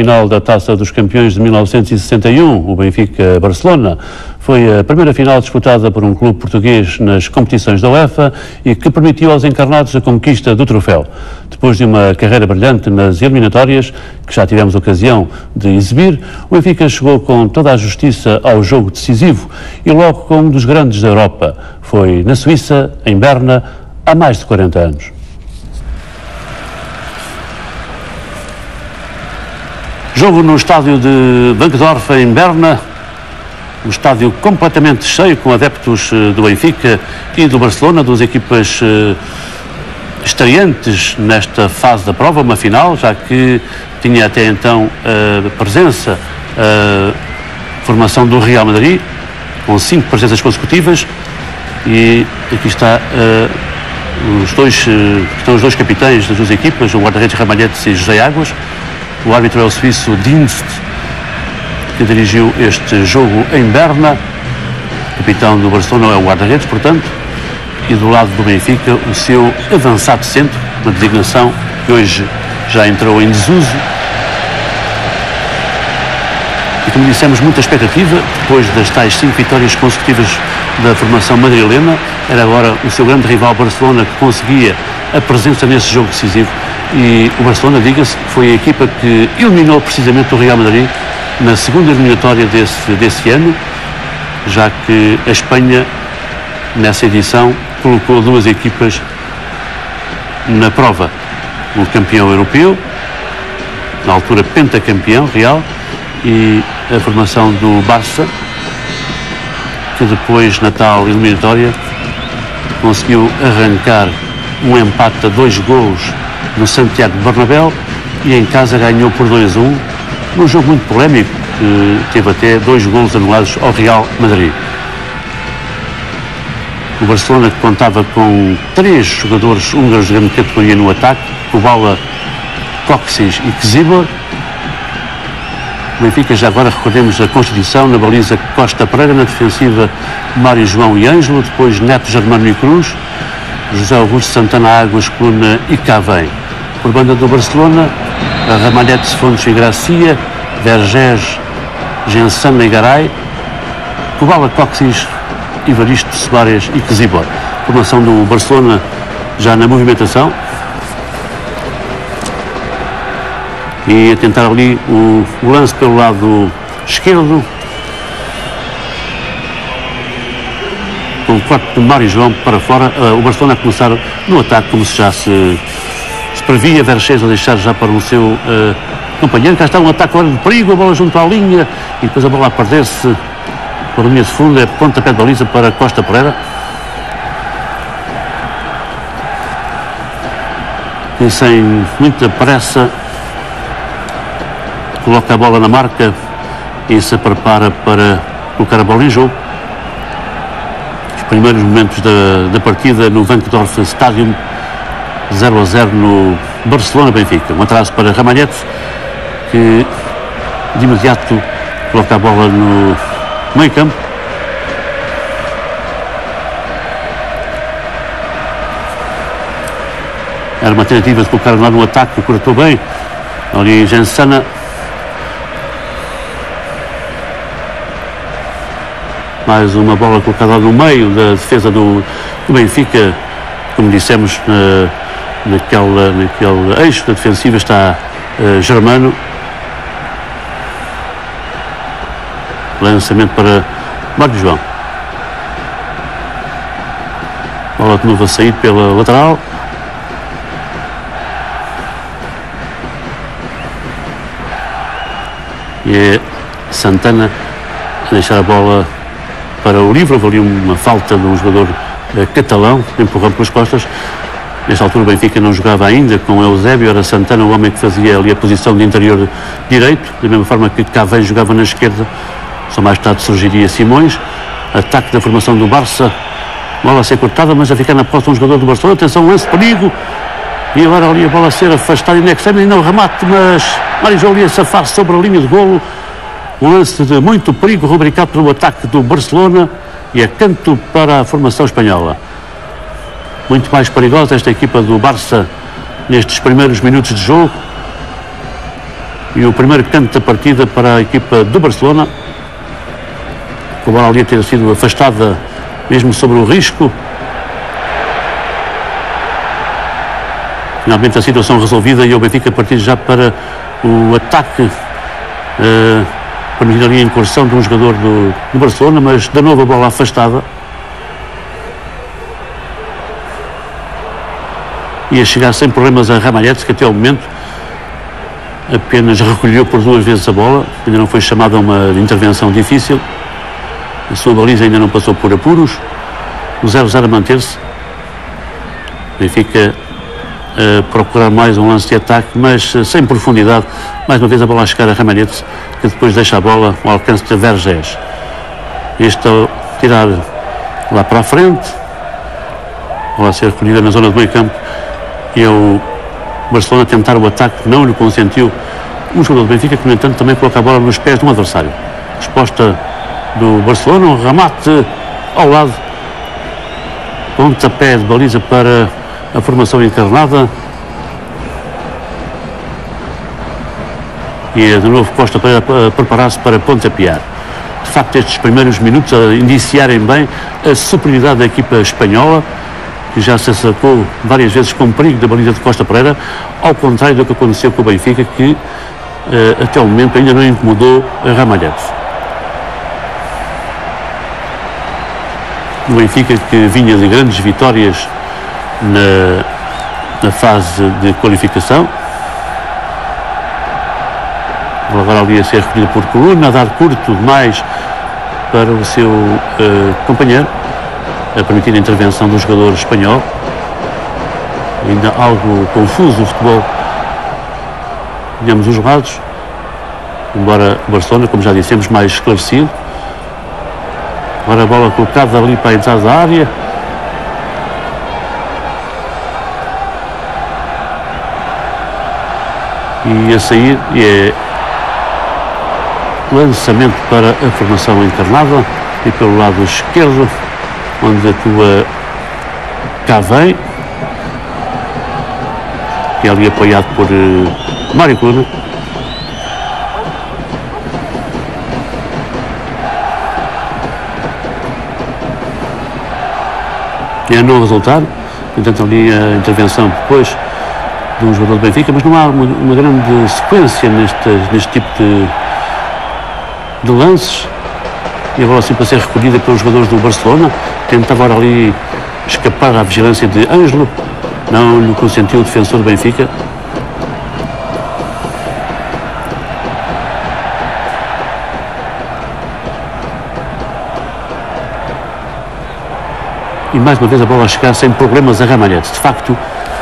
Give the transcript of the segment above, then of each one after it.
final da Taça dos Campeões de 1961, o Benfica-Barcelona. Foi a primeira final disputada por um clube português nas competições da UEFA e que permitiu aos encarnados a conquista do troféu. Depois de uma carreira brilhante nas eliminatórias, que já tivemos ocasião de exibir, o Benfica chegou com toda a justiça ao jogo decisivo e logo com um dos grandes da Europa. Foi na Suíça, em Berna, há mais de 40 anos. Jogo no estádio de Bankdorf, em Berna, um estádio completamente cheio, com adeptos do Benfica e do Barcelona, duas equipas estreantes nesta fase da prova, uma final, já que tinha até então a presença, a formação do Real Madrid, com 5 presenças consecutivas, e aqui está estão os dois capitães das duas equipas, o guarda-redes Ramalhetes e José Águas. O árbitro é o suíço Dienst, que dirigiu este jogo em Berna. O capitão do Barcelona é o guarda-redes, portanto, e do lado do Benfica o seu avançado centro, uma designação que hoje já entrou em desuso. E como dissemos, muita expectativa, depois das tais 5 vitórias consecutivas da formação madrilena. Era agora o seu grande rival Barcelona que conseguia a presença nesse jogo decisivo. E o Barcelona, diga-se, foi a equipa que eliminou precisamente o Real Madrid na segunda eliminatória desse ano, já que a Espanha, nessa edição, colocou duas equipas na prova. O campeão europeu, na altura pentacampeão Real, e a formação do Barça, que depois, na tal eliminatória, conseguiu arrancar um empate a 2 golos no Santiago Bernabéu e em casa ganhou por 2-1, num jogo muito polémico, que teve até 2 golos anulados ao Real Madrid. O Barcelona, que contava com 3 jogadores húngaros de grande categoria no ataque, Kubala, Kocsis e Ksibor. O Benfica, já agora recordemos a constituição: na baliza Costa Pereira, na defensiva Mário João e Ângelo, depois Neto, Germano e Cruz, José Augusto, Santana, Águas, Coluna e Cavém. Por banda do Barcelona, Ramalhetes, Fontes e Gracia, Vergés, Gensana e Garay, Kubala, Kocsis, Ivaristo, Soares e Ksibor. Formação do Barcelona já na movimentação. E a tentar ali o lance pelo lado esquerdo, com o corte de Mário João para fora. O Barcelona a começar no ataque, como se já se previa. Vergés a deixar já para o seu companheiro. Cá está um ataque agora de perigo, a bola junto à linha e depois a bola a perder-se pela linha de fundo. É pontapé de baliza para Costa Pereira, e sem muita pressa coloca a bola na marca e se prepara para colocar a bola em jogo. Os primeiros momentos da partida no Bankdorf Stadium, 0-0 no Barcelona-Benfica. Um atraso para Ramalhetes, que de imediato coloca a bola no meio campo. Era uma tentativa de colocar lá no ataque, que cortou bem. Ali Gensana. Mais uma bola colocada no meio da defesa do Benfica. Como dissemos, naquele eixo da defensiva está Germano. Lançamento para Mário João. Bola de novo a sair pela lateral. E é Santana a deixar a bola para o livre. Houve ali uma falta de um jogador catalão, empurrando pelas costas. Nesta altura o Benfica não jogava ainda com Eusébio, era Santana o homem que fazia ali a posição de interior direito, da mesma forma que Cavém jogava na esquerda. Só mais tarde surgiria Simões. Ataque da formação do Barça, bola a ser cortada, mas a ficar na posse de um jogador do Barcelona. Atenção, lance de perigo, e agora ali a bola a ser afastada e extremo, e não remate, mas Mário João ali a safar-se sobre a linha de golo. Um lance de muito perigo, rubricado pelo ataque do Barcelona, e é canto para a formação espanhola. Muito mais perigosa esta equipa do Barça nestes primeiros minutos de jogo. E o primeiro canto da partida para a equipa do Barcelona, com a bola ali a ter sido afastada mesmo sobre o risco. Finalmente a situação resolvida e o Benfica a partir já para o ataque, permitindo ali a incursão de um jogador do Barcelona, mas de novo a bola afastada. Ia chegar sem problemas a Ramalhetes, que até ao momento apenas recolheu por 2 vezes a bola, ainda não foi chamada a uma intervenção difícil. A sua baliza ainda não passou por apuros. O 0-0 a manter-se. Benfica a procurar mais um lance de ataque, mas sem profundidade. Mais uma vez a bola a chegar a Ramalhetes, que depois deixa a bola ao alcance de Vergés. Este ao tirar lá para a frente, a bola a ser recolhida na zona do meio campo, e o Barcelona tentar o ataque não lhe consentiu um jogador do Benfica, que no entanto também coloca a bola nos pés de um adversário. Resposta do Barcelona, um remate ao lado, pontapé de baliza para a formação encarnada, e de novo Costa para preparar-se para pontapear. De facto, estes primeiros minutos a iniciarem bem a superioridade da equipa espanhola, que já se acercou várias vezes com perigo da baliza de Costa Pereira, ao contrário do que aconteceu com o Benfica, que até o momento ainda não incomodou a Ramalhetes. O Benfica, que vinha de grandes vitórias na fase de qualificação, agora ali a ser recolhido por Coluna, a dar curto demais para o seu companheiro, a permitir a intervenção do jogador espanhol. Ainda algo confuso o futebol, digamos, os lados, embora o Barcelona, como já dissemos, mais esclarecido. Agora a bola colocada ali para a entrada da área. E a sair, e é lançamento para a formação encarnada, e pelo lado esquerdo, onde atua Cavém, que é ali apoiado por Mário Coluna. E a não resultar, portanto ali a intervenção depois de um jogador do Benfica, mas não há uma grande sequência neste tipo de lances. E a bola assim para ser recolhida pelos jogadores do Barcelona, tenta agora ali escapar à vigilância de Ângelo, não lhe consentiu o defensor do Benfica. E mais uma vez a bola a chegar sem problemas a Ramalhetes. De facto,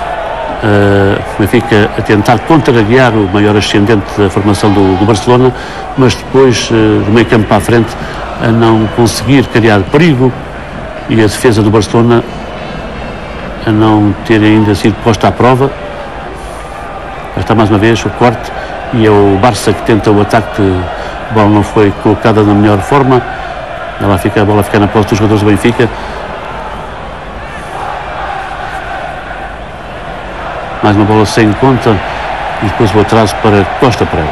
o Benfica a tentar contrariar o maior ascendente da formação do Barcelona, mas depois, do meio campo para a frente, a não conseguir criar perigo, e a defesa do Barcelona a não ter ainda sido posta à prova. Está mais uma vez o corte, e é o Barça que tenta o ataque. A bola não foi colocada da melhor forma, a bola fica na posse dos jogadores do Benfica. Mais uma bola sem conta, e depois o atraso para Costa Pereira.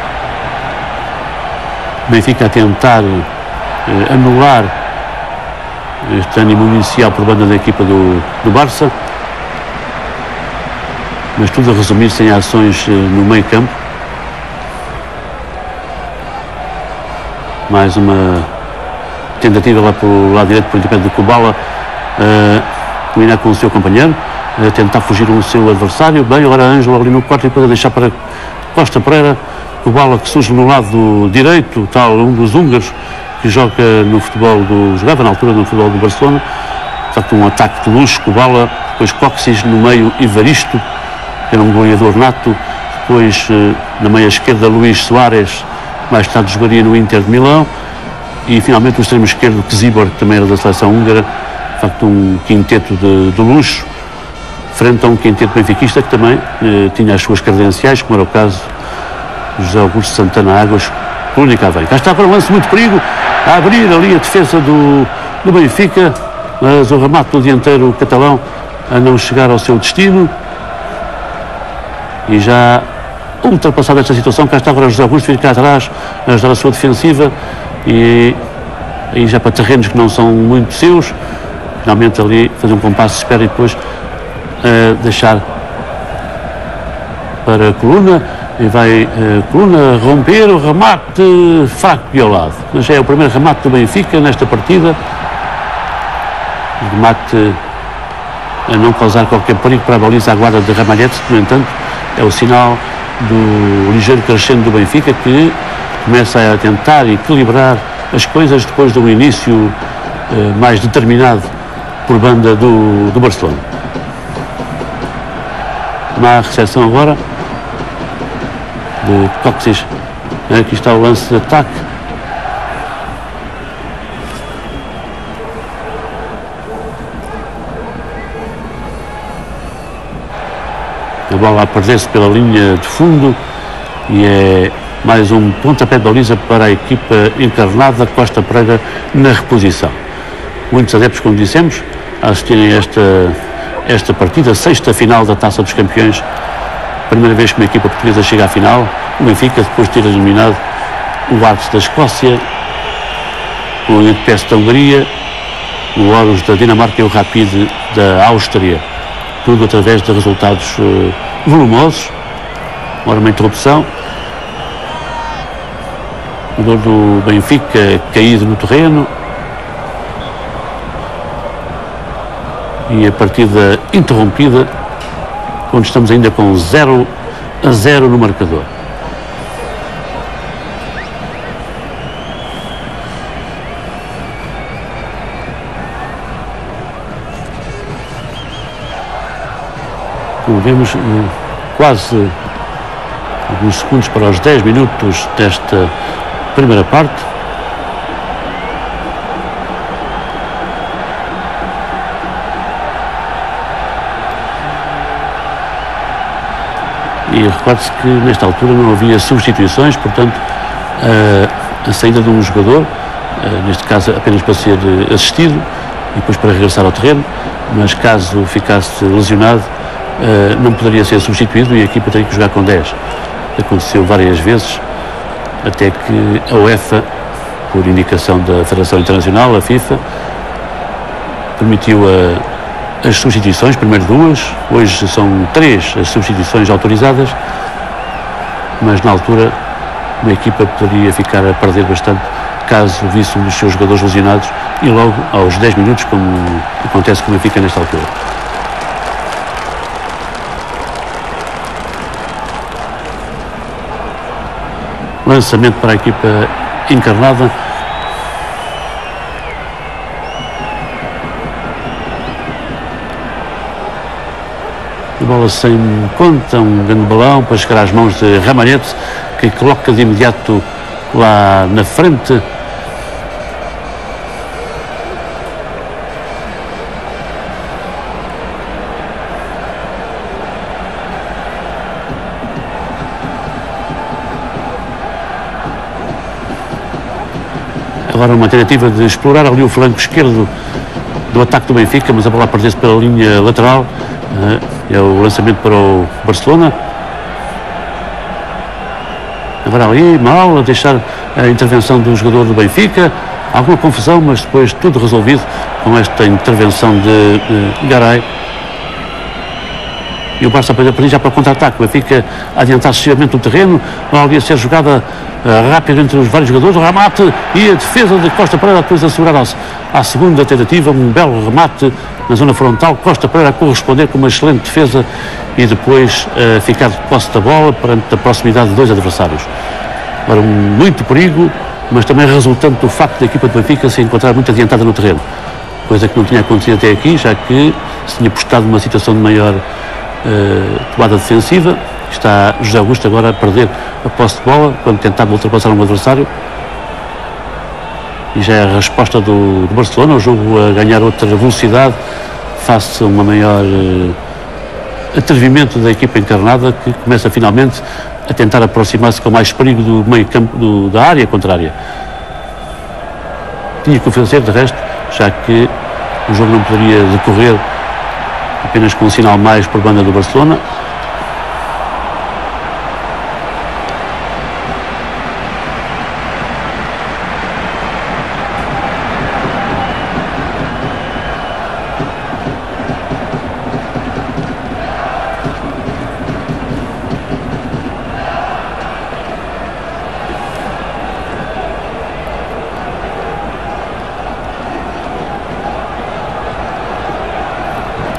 O Benfica a tentar anular este ânimo inicial por banda da equipa do Barça, mas tudo a resumir-se em ações no meio campo. Mais uma tentativa lá pelo lado direito, por intermédio de Kubala, combinar com o seu companheiro, a tentar fugir o seu adversário. Bem, agora Ângelo ali no quarto, e depois a deixar para Costa Pereira. Kubala, que surge no lado direito, tal, um dos húngaros que jogava na altura no futebol do Barcelona. De facto, um ataque de luxo. Kubala, depois Coxis no meio, Evaristo, que era um goleador nato. Depois na meia esquerda Luís Soares, mais tarde jogaria no Inter de Milão. E finalmente o extremo esquerdo Kezibor, que também era da seleção húngara. De facto, um quinteto de luxo, frente a um quinteto benfiquista que também tinha as suas credenciais, como era o caso de José Augusto Santana Águas, Coluna e Cavém. Cá está para um lance, muito perigo, a abrir ali a defesa do Benfica, mas o remate do dianteiro catalão a não chegar ao seu destino, e já ultrapassada esta situação. Cá está agora José Augusto, fica atrás a ajudar a sua defensiva, e aí já para terrenos que não são muito seus, finalmente ali fazer um compasso de espera e depois deixar para a Coluna, e vai Coluna romper o remate fraco e ao lado, mas é o primeiro remate do Benfica nesta partida, remate a não causar qualquer perigo para a baliza à guarda de Ramalhete. No entanto, é o sinal do ligeiro crescendo do Benfica, que começa a tentar equilibrar as coisas depois de um início mais determinado por banda do Barcelona. Má recepção agora de Coxis. Aqui está o lance de ataque. A bola a perder-se pela linha de fundo, e é mais um pontapé de baliza para a equipa encarnada. Costa Pereira na reposição. Muitos adeptos, como dissemos, a assistirem a esta partida, sexta final da Taça dos Campeões. Primeira vez que uma equipa portuguesa chega à final. O Benfica, depois de ter eliminado o Arts da Escócia, o UPS da Hungria, o Horus da Dinamarca e o Rapid da Áustria. Tudo através de resultados volumosos. Agora uma interrupção. O jogador do Benfica caído no terreno. E a partida interrompida, quando estamos ainda com 0-0 no marcador. Como vemos, quase alguns segundos para os 10 minutos desta primeira parte. E recorde-se que nesta altura não havia substituições, portanto a saída de um jogador, neste caso apenas para ser assistido e depois para regressar ao terreno, mas caso ficasse lesionado não poderia ser substituído e a equipa teria que jogar com 10. Aconteceu várias vezes, até que a UEFA, por indicação da Federação Internacional, a FIFA, permitiu as substituições, primeiro 2, hoje são 3 as substituições autorizadas, mas na altura uma equipa poderia ficar a perder bastante caso visse um dos seus jogadores lesionados, e logo aos 10 minutos, como acontece com o Benfica nesta altura. Lançamento para a equipa encarnada. A bola sem conta, um grande balão para chegar às mãos de Ramalhete, que coloca de imediato lá na frente. Agora uma tentativa de explorar ali o flanco esquerdo do ataque do Benfica, mas a bola perdeu-se pela linha lateral. É o lançamento para o Barcelona. Agora ali, mal, a deixar a intervenção do jogador do Benfica. Alguma confusão, mas depois tudo resolvido com esta intervenção de Garay. E o Barça a já para o contra-ataque. O Benfica a adiantar excessivamente o terreno. Ali a ser jogada rápida entre os vários jogadores. O remate e a defesa de Costa Pereira, depois a segurar à segunda tentativa. Um belo remate na zona frontal. Costa Pereira a corresponder com uma excelente defesa e depois ficar de posse da bola perante a proximidade de 2 adversários. Agora muito perigo, mas também resultante do facto da equipa do Benfica se encontrar muito adiantada no terreno. Coisa que não tinha acontecido até aqui, já que se tinha postado numa situação de maior tomada defensiva. Está José Augusto agora a perder a posse de bola quando tentava ultrapassar um adversário, e já é a resposta do Barcelona, o jogo a ganhar outra velocidade face a uma maior atrevimento da equipa encarnada, que começa finalmente a tentar aproximar-se com mais perigo do meio campo da área contrária. Tinha que o fazer de resto, já que o jogo não poderia decorrer apenas com um sinal mais por banda do Barcelona.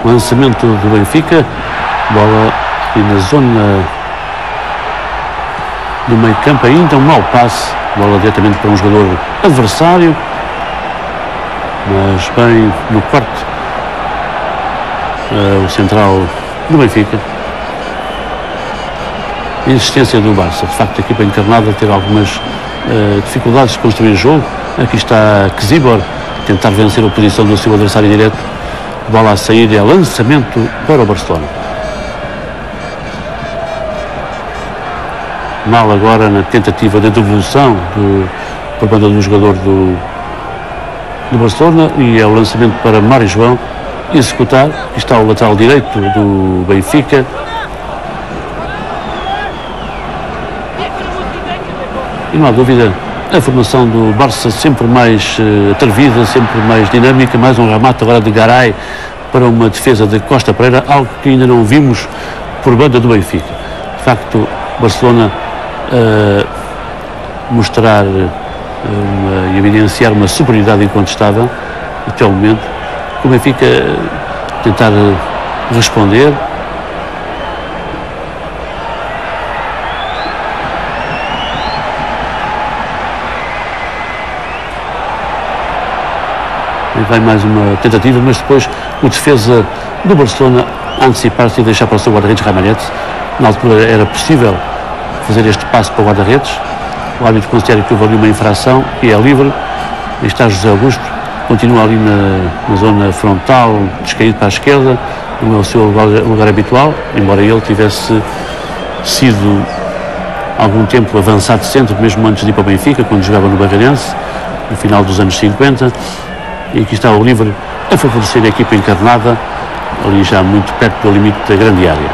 Lançamento do Benfica, bola aqui na zona do meio campo, ainda um mau passe, bola diretamente para um jogador adversário, mas bem no quarto, o central do Benfica. A insistência do Barça, de facto a equipa encarnada ter algumas dificuldades de construir o jogo. Aqui está Kzibor, tentar vencer a posição do seu adversário direto, bola a sair, é lançamento para o Barcelona. Mal agora na tentativa de devolução por banda do jogador do Barcelona, e é o lançamento para Mário João executar. Aqui está o lateral direito do Benfica. E não há dúvida, a formação do Barça sempre mais atrevida, sempre mais dinâmica. Mais um remate agora de Garay para uma defesa de Costa Pereira, algo que ainda não vimos por banda do Benfica. De facto, Barcelona mostrar e evidenciar uma superioridade incontestável até o momento. O Benfica tentar responder. E vai mais uma tentativa, mas depois o defesa do Barcelona a antecipar-se e deixar para o seu guarda-redes Ramallets. Na altura era possível fazer este passo para o guarda-redes. O árbitro considera que houve ali uma infração e é livre. E está José Augusto, continua ali na zona frontal, descaído para a esquerda, não é o seu lugar habitual, embora ele tivesse sido algum tempo avançado centro, mesmo antes de ir para o Benfica, quando jogava no Barreirense, no final dos anos 50. E aqui está o livre a favorecer a equipa encarnada, ali já muito perto do limite da grande área.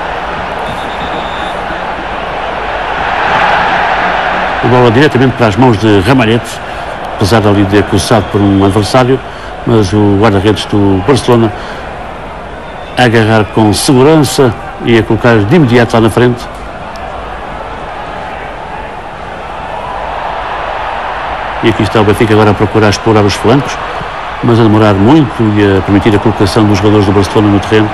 A bola diretamente para as mãos de Ramallets, apesar de ali de acusado por um adversário, mas o guarda-redes do Barcelona a agarrar com segurança e a colocar de imediato lá na frente. E aqui está o Benfica agora a procurar explorar os flancos, mas a demorar muito e a permitir a colocação dos jogadores do Barcelona no terreno.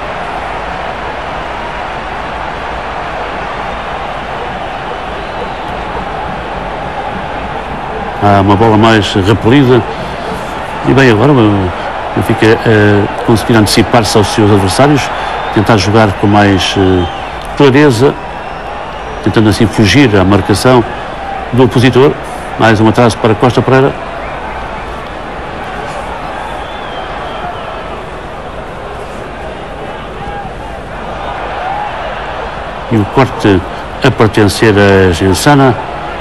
Há uma bola mais repelida e bem, agora o Benfica conseguir antecipar-se aos seus adversários, tentar jogar com mais clareza, tentando assim fugir à marcação do opositor. Mais um atraso para Costa Pereira. E o corte a pertencer a Gensana,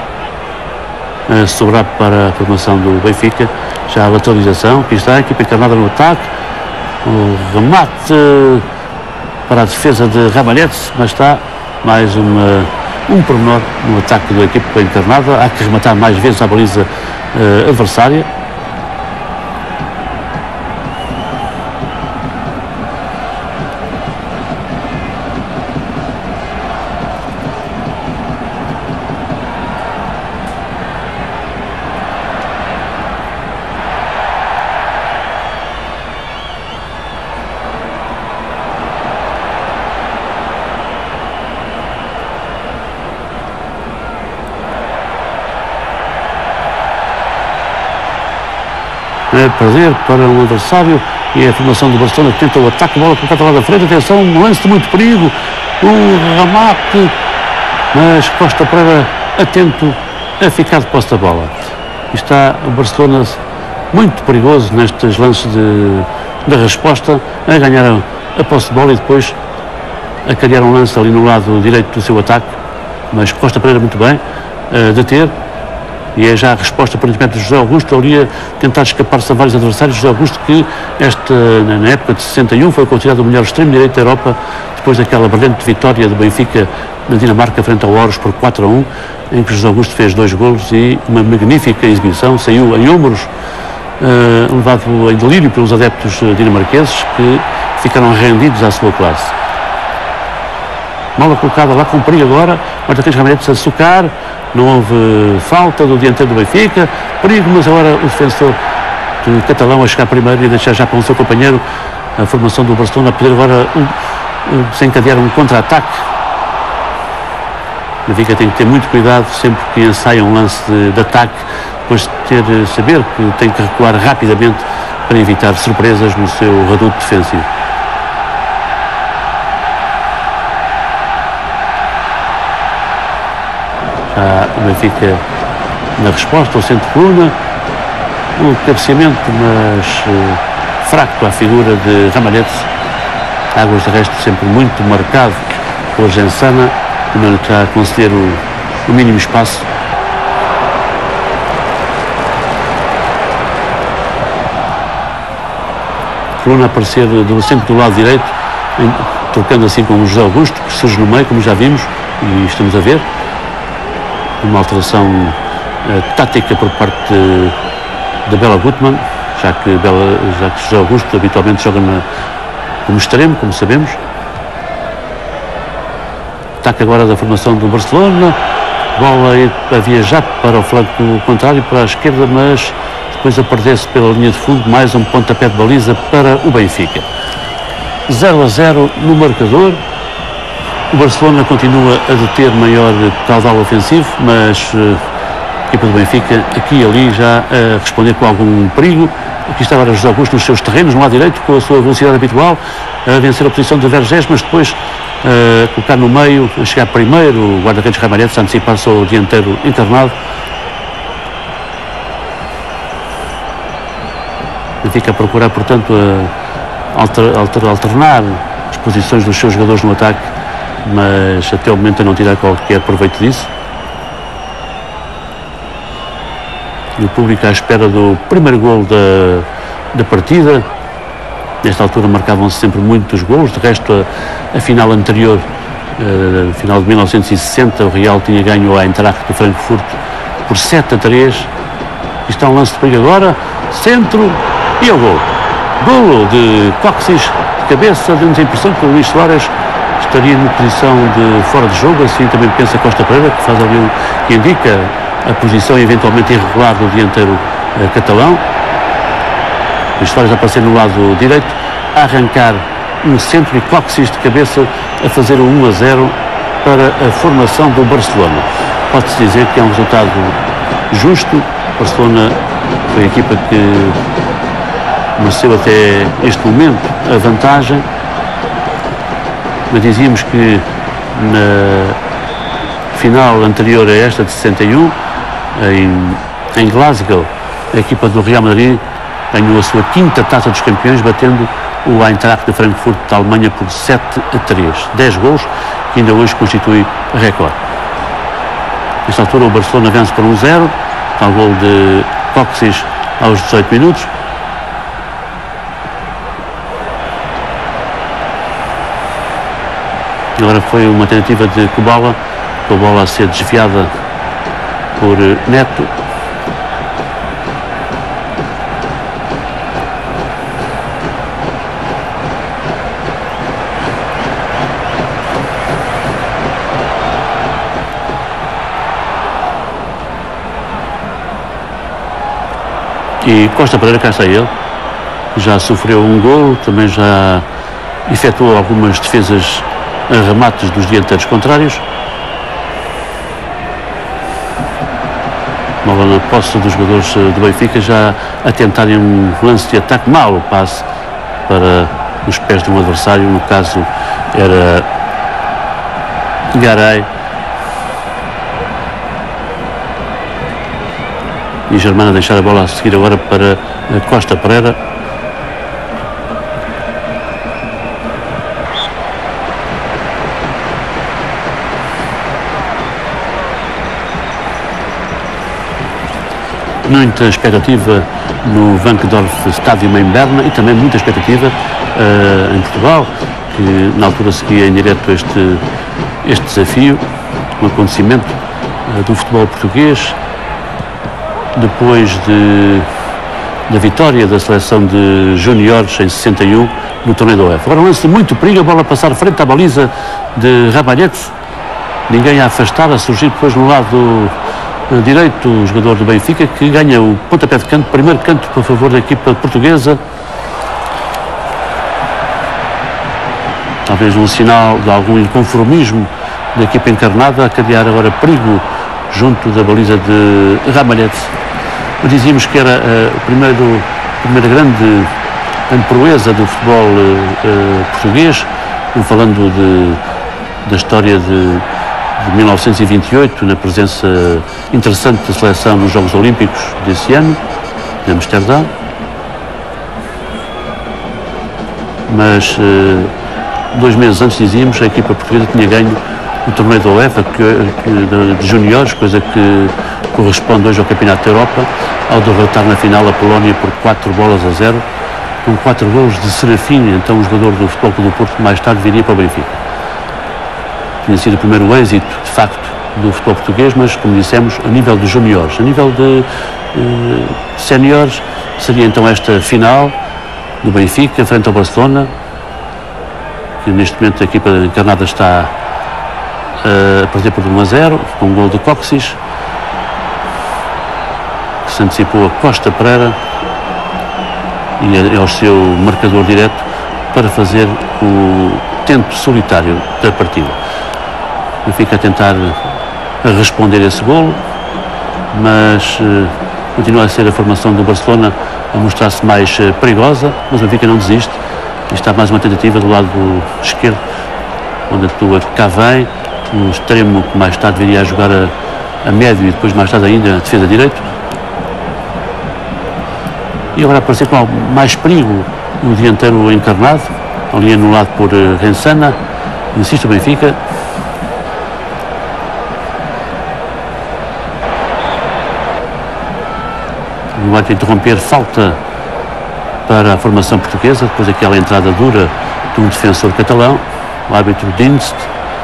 a sobrar para a formação do Benfica. Já a lateralização, aqui está a equipa encarnada no ataque, o remate para a defesa de Ramallets, mas está mais um pormenor no ataque da equipa encarnada. Há que rematar mais vezes a baliza adversária. Perder para um adversário, e a formação do Barcelona que tenta o ataque, bola colocada lá da frente, atenção, um lance de muito perigo, um remate, mas Costa Pereira atento a ficar de posse da bola. Está o Barcelona muito perigoso nestes lances de resposta, a ganhar a posse de bola e depois a criar um lance ali no lado direito do seu ataque, mas Costa Pereira muito bem a deter. E é já a resposta aparentemente de José Augusto, ali a tentar escapar-se a vários adversários. José Augusto, que na época de 61 foi considerado o melhor extremo direito da Europa, depois daquela brilhante vitória do Benfica na Dinamarca frente ao Oros por 4-1, em que José Augusto fez 2 golos e uma magnífica exibição. Saiu em ombros, levado em delírio pelos adeptos dinamarqueses, que ficaram rendidos à sua classe. Bola colocada lá com perigo agora, Martins Ramallets a socar. Não houve falta do dianteiro do Benfica, perigo, mas agora o defensor catalão a chegar primeiro e deixar já para o seu companheiro a formação do Barcelona poder agora desencadear um contra-ataque. O Benfica tem que ter muito cuidado sempre que ensaia um lance de ataque, depois de saber que tem que recuar rapidamente para evitar surpresas no seu reduto defensivo. Já o Benfica na resposta ao centro de coluna, o cabeceamento, mas fraco à figura de Ramallets. Águas de resto sempre muito marcado por Gensana, que não lhe está a conceder o mínimo espaço. Coluna a aparecer sempre do lado direito, trocando assim com o José Augusto, que surge no meio, como já vimos e estamos a ver. Uma alteração tática por parte de Bela Gutmann, já que José Augusto habitualmente joga como extremo, como sabemos. Ataque agora da formação do Barcelona, bola a viajar para o flanco contrário, para a esquerda, mas depois a perder-se pela linha de fundo, mais um pontapé de baliza para o Benfica. 0-0 no marcador. O Barcelona continua a deter maior caudal ofensivo, mas a equipa do Benfica aqui e ali já a responder com algum perigo. Aqui está agora José Augusto nos seus terrenos, no lado direito, com a sua velocidade habitual, a vencer a posição de Vergés, mas depois a colocar no meio, a chegar primeiro, o guarda-redes Ramallets a antecipar-se ao dianteiro encarnado. Benfica a procurar, portanto, alternar as posições dos seus jogadores no ataque, mas até o momento a não tirar qualquer proveito disso. E o público à espera do primeiro golo da partida. Nesta altura marcavam-se sempre muitos golos, de resto a final anterior, final de 1960, o Real tinha ganho a Eintracht de Frankfurt por 7-3. E está um lance de perigo agora, centro e o golo. Golo de Coxis, de cabeça, deu-nos a impressão que o Luís Soares estaria em posição de fora de jogo, assim também pensa Costa Pereira, que faz ali que indica a posição eventualmente irregular do dianteiro catalão. Luís Soares a aparecer no lado direito, a arrancar um centro e Coxis de cabeça a fazer o 1-0 para a formação do Barcelona. Pode-se dizer que é um resultado justo. O Barcelona foi a equipa que mereceu até este momento a vantagem, mas dizíamos que na final anterior a esta de 61, em Glasgow, a equipa do Real Madrid ganhou a sua 5ª Taça dos Campeões, batendo o Eintracht de Frankfurt da Alemanha por 7-3. 10 gols, que ainda hoje constitui recorde. Nesta altura o Barcelona vence por 1-0, tal gol de Coxis aos 18 minutos. Agora foi uma tentativa de Kubala, com a bola a ser desviada por Neto. E Costa Pereira, cá está ele, já sofreu um golo, também já efetuou algumas defesas a remates dos dianteiros contrários. Bola na posse dos jogadores do Benfica, já a tentarem um lance de ataque, mau passe para os pés de um adversário, no caso era Garay. E Germana a deixar a bola a seguir agora para Costa Pereira. Muita expectativa no Wankdorf Stadium em Berna e também muita expectativa em Portugal, que na altura seguia em direto este desafio, um acontecimento do futebol português, depois da vitória da seleção de juniores em 61 no torneio da UEFA. Agora um lance de muito perigo, a bola a passar frente à baliza de Ramallets, ninguém a afastar, a surgir depois no lado direito o jogador do Benfica, que ganha o pontapé de canto, primeiro canto por favor da equipa portuguesa. talvez um sinal de algum inconformismo da equipa encarnada, a criar agora perigo junto da baliza de Ramalhete. Mas dizíamos que era a primeira grande proeza do futebol português, falando da história de 1928, na presença interessante da seleção nos Jogos Olímpicos desse ano, de Amsterdão. Mas 2 meses antes, dizíamos, a equipa portuguesa tinha ganho o torneio da UEFA de juniores, coisa que corresponde hoje ao Campeonato da Europa, ao derrotar na final a Polónia por 4-0, com 4 golos de Serafim, então um jogador do Futebol Clube do Porto, que mais tarde viria para o Benfica. Tinha sido o primeiro êxito, de facto, do futebol português, mas, como dissemos, a nível de juniores. A nível de séniores, seria então esta final do Benfica, frente ao Barcelona, que neste momento a equipa encarnada está a perder por 1-0, com um gol de Coxis, que se antecipou a Costa Pereira e ao seu marcador direto para fazer o tento solitário da partida. O Benfica a tentar responder a esse golo, mas continua a ser a formação do Barcelona a mostrar-se mais perigosa, mas o Benfica não desiste. E está mais uma tentativa do lado esquerdo, onde atua Cavém, um extremo que mais tarde viria a jogar a médio e depois mais tarde ainda a defesa direito. E agora aparecer com mais perigo no dianteiro encarnado, ali anulado por Rensana. Insiste o Benfica. No ar de interromper, falta para a formação portuguesa, depois daquela entrada dura de um defensor catalão, o árbitro Dienst.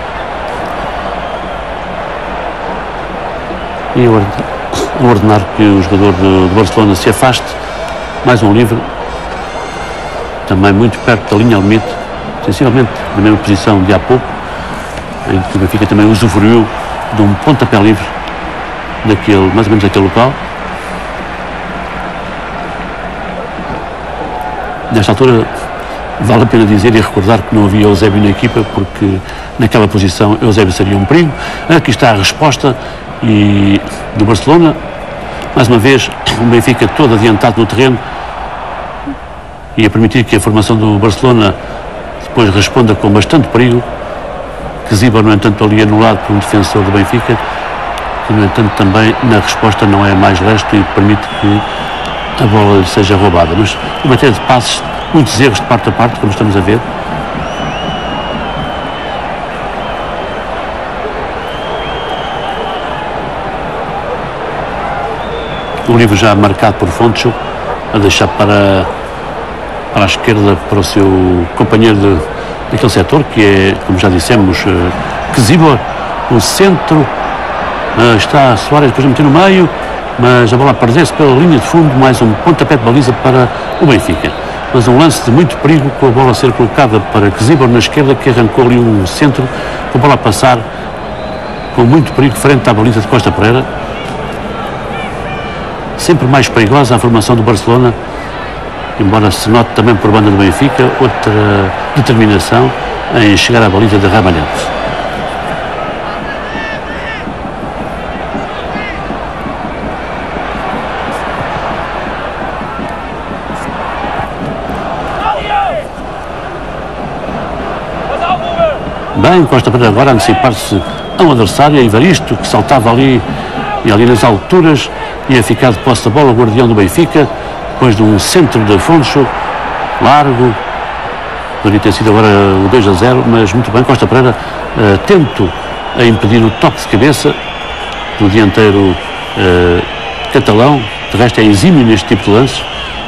E ordenar que o jogador do Barcelona se afaste. Mais um livre, também muito perto da linha limite, sensivelmente na mesma posição de há pouco, em que o Benfica também usufruiu de um pontapé livre mais ou menos daquele local. Nesta altura, vale a pena dizer e recordar que não havia Eusébio na equipa, porque naquela posição Eusébio seria um perigo. Aqui está a resposta do Barcelona. Mais uma vez, o Benfica todo adiantado no terreno e a permitir que a formação do Barcelona depois responda com bastante perigo. Que Ziba, no entanto, ali anulado por um defensor do Benfica, que, no entanto, também na resposta não é mais lesto e permite que a bola seja roubada. Mas uma matéria de passes, muitos erros de parte a parte, como estamos a ver. O livro já marcado por Foncho, a deixar para a esquerda para o seu companheiro daquele setor, que é, como já dissemos, Kezibor. O centro, está Soares depois a meter no meio, mas a bola a perder-se pela linha de fundo, mais um pontapé de baliza para o Benfica. Mas um lance de muito perigo, com a bola a ser colocada para Kezibor na esquerda, que arrancou ali um centro, com a bola a passar com muito perigo frente à baliza de Costa Pereira. Sempre mais perigosa a formação do Barcelona, embora se note também por banda do Benfica outra determinação em chegar à baliza de Ramalhete. Bem, Costa Pereira agora a antecipar-se a um adversário, Evaristo, que saltava ali e ali nas alturas, ia ficar de posse da bola o guardião do Benfica, depois de um centro de Foncho, largo. Poderia ter sido agora o 2-0, mas muito bem, Costa Pereira atento a impedir o toque de cabeça do dianteiro catalão. De resto é exímio neste tipo de lances.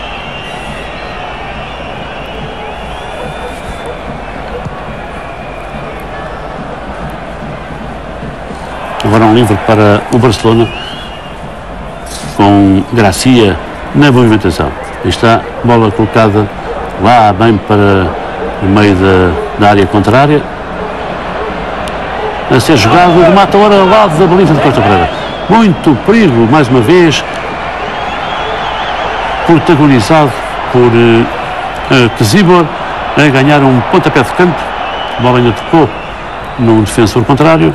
Agora um livre para o Barcelona, com Gracia na movimentação. Aí está, bola colocada lá bem para o meio da área contrária. A ser jogado, remata agora ao lado da baliza de Costa Pereira. Muito perigo, mais uma vez, protagonizado por Kezibor, a ganhar um pontapé de canto a bola ainda tocou num defensor contrário,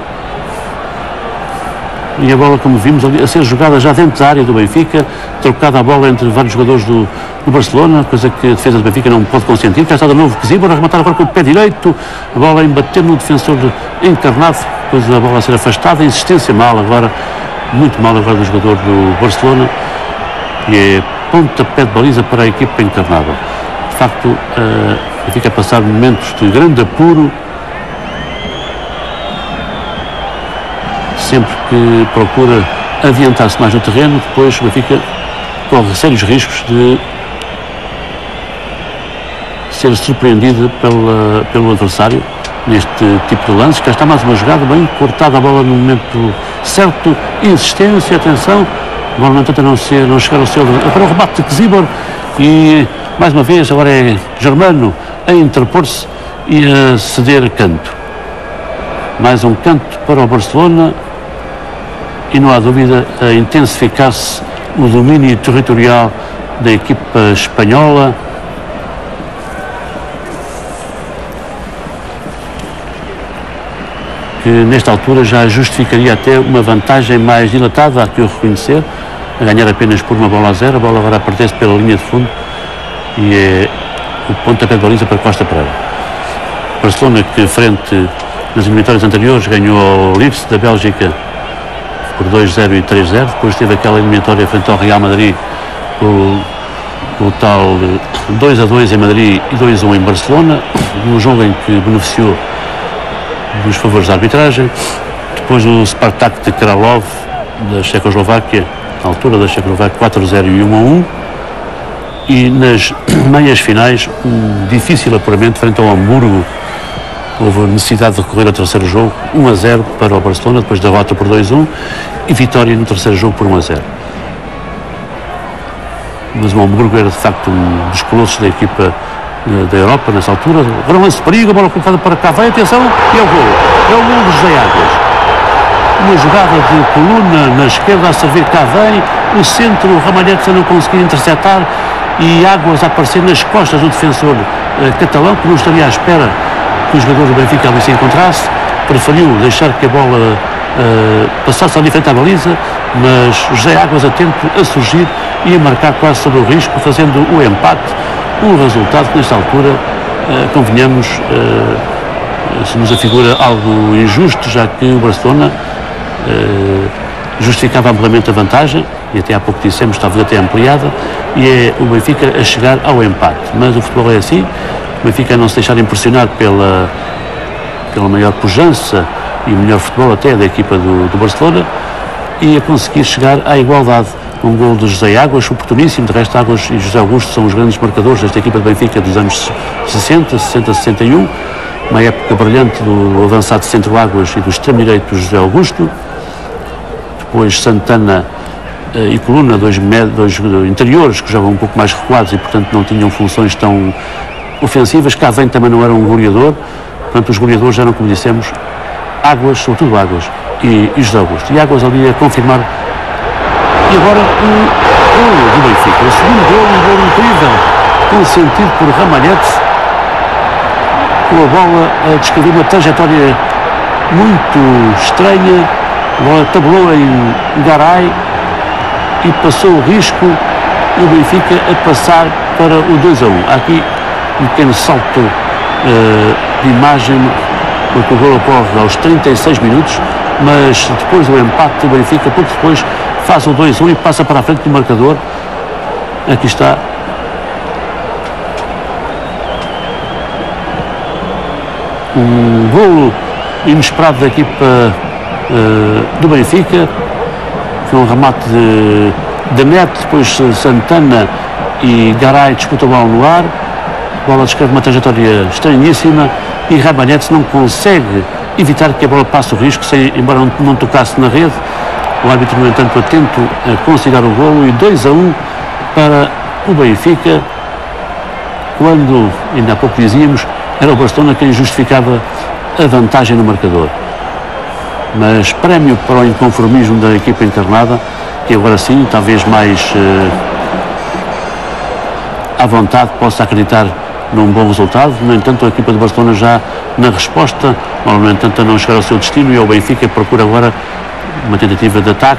e a bola, como vimos, a ser jogada já dentro da área do Benfica, trocada a bola entre vários jogadores do Barcelona, coisa que a defesa do Benfica não pode consentir. Já está de novo Quezíbaro a rematar agora com o pé direito, a bola a embater no defensor encarnado, depois a bola a ser afastada, insistência mal agora, muito mal agora do jogador do Barcelona, e é pontapé de baliza para a equipa encarnada. De facto, fica a passar momentos de grande apuro, sempre que procura adiantar-se mais no terreno, depois o Benfica corre sérios riscos de ser surpreendido pelo adversário neste tipo de lance. Cá está mais uma jogada, bem cortada a bola no momento certo, insistência, atenção, a bola não tenta não chegar ao seu. Agora o rebate de Quezíbaro e mais uma vez agora é Germano a interpor-se e a ceder canto. Mais um canto para o Barcelona e não há dúvida a intensificar-se o domínio territorial da equipa espanhola. Que nesta altura já justificaria até uma vantagem mais dilatada, há que o reconhecer, a ganhar apenas por 1-0, a bola agora aparece pela linha de fundo e é o pontapé de baliza para Costa Pereira. Barcelona que frente nas eliminatórias anteriores ganhou ao Lille da Bélgica por 2-0 e 3-0, depois teve aquela eliminatória frente ao Real Madrid o tal 2-2 em Madrid e 2-1 em Barcelona, um jogo em que beneficiou dos favores da arbitragem. Depois o Spartak de Kralov da Checoslováquia, na altura da Checoslováquia, 4-0 e 1-1, e nas meias finais um difícil apuramento frente ao Hamburgo. Houve necessidade de recorrer ao terceiro jogo, 1-0 para o Barcelona, depois derrota por 2-1 e vitória no terceiro jogo por 1-0. Mas o Hamburgo era de facto um dos colossos da equipa da Europa nessa altura. Agora um lance de perigo, a bola colocada para cá, vai, atenção, e é o gol. É o gol de José Águas. Uma jogada de coluna na esquerda a servir cá vem, o centro, o Ramalhete a não conseguir interceptar e Águas a aparecer nas costas do defensor catalão, que não estaria à espera que o jogador do Benfica ali se encontrasse, preferiu deixar que a bola passasse ali frente à baliza, mas José Águas atento a surgir e a marcar quase sobre o risco, fazendo o empate, um resultado que nesta altura, convenhamos, se nos afigura algo injusto, já que o Barcelona justificava amplamente a vantagem, e até há pouco dissemos, talvez até ampliada, e é o Benfica a chegar ao empate. Mas o futebol é assim, o Benfica a não se deixar impressionar pela maior pujança e melhor futebol até da equipa do Barcelona, e a conseguir chegar à igualdade. Um gol de José Águas, oportuníssimo. De resto, Águas e José Augusto são os grandes marcadores desta equipa de Benfica dos anos 60-61, uma época brilhante do avançado centro Águas e do extremo direito José Augusto. Depois Santana e Coluna, dois interiores que jogam um pouco mais recuados e portanto não tinham funções tão ofensivas. Cavém também não era um goleador, portanto os goleadores eram, como dissemos, Águas, sobretudo Águas e José Augusto. E Águas ali a confirmar. E agora o gol do Benfica, o segundo gol, um gol incrível, consentido por Ramalhete, com a bola a descrever uma trajetória muito estranha. A bola tabulou em Garay e passou o risco, e o Benfica a passar para o 2-1. Há aqui um pequeno salto de imagem, porque o gol ocorre aos 36 minutos, mas depois do empate, o Benfica, pouco depois, faz o 2-1 e passa para a frente do marcador. Aqui está. Um golo inesperado da equipa do Benfica, foi um remate de Neto, depois Santana e Garay disputam a bola no ar, a bola descreve uma trajetória estranhíssima e Ramalhete não consegue evitar que a bola passe o risco, embora não tocasse na rede. O árbitro, no entanto, atento a considerar o golo, e 2-1 para o Benfica, quando, ainda há pouco dizíamos, era o Barcelona quem justificava a vantagem no marcador. Mas prémio para o inconformismo da equipa encarnada, que agora sim, talvez mais à vontade, possa acreditar num bom resultado. No entanto, a equipa de Barcelona já na resposta, no entanto, a não chegar ao seu destino, e o Benfica procura agora uma tentativa de ataque.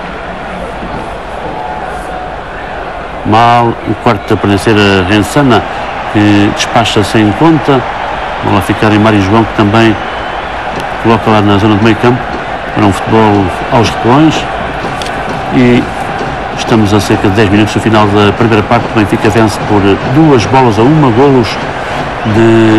Mal, o quarto a pertencer a Rensana, que despacha sem conta. Vão lá ficar em Mário João, que também coloca lá na zona de meio campo para um futebol aos recuões. E estamos a cerca de 10 minutos do final da primeira parte. O Benfica vence por 2-1, golos de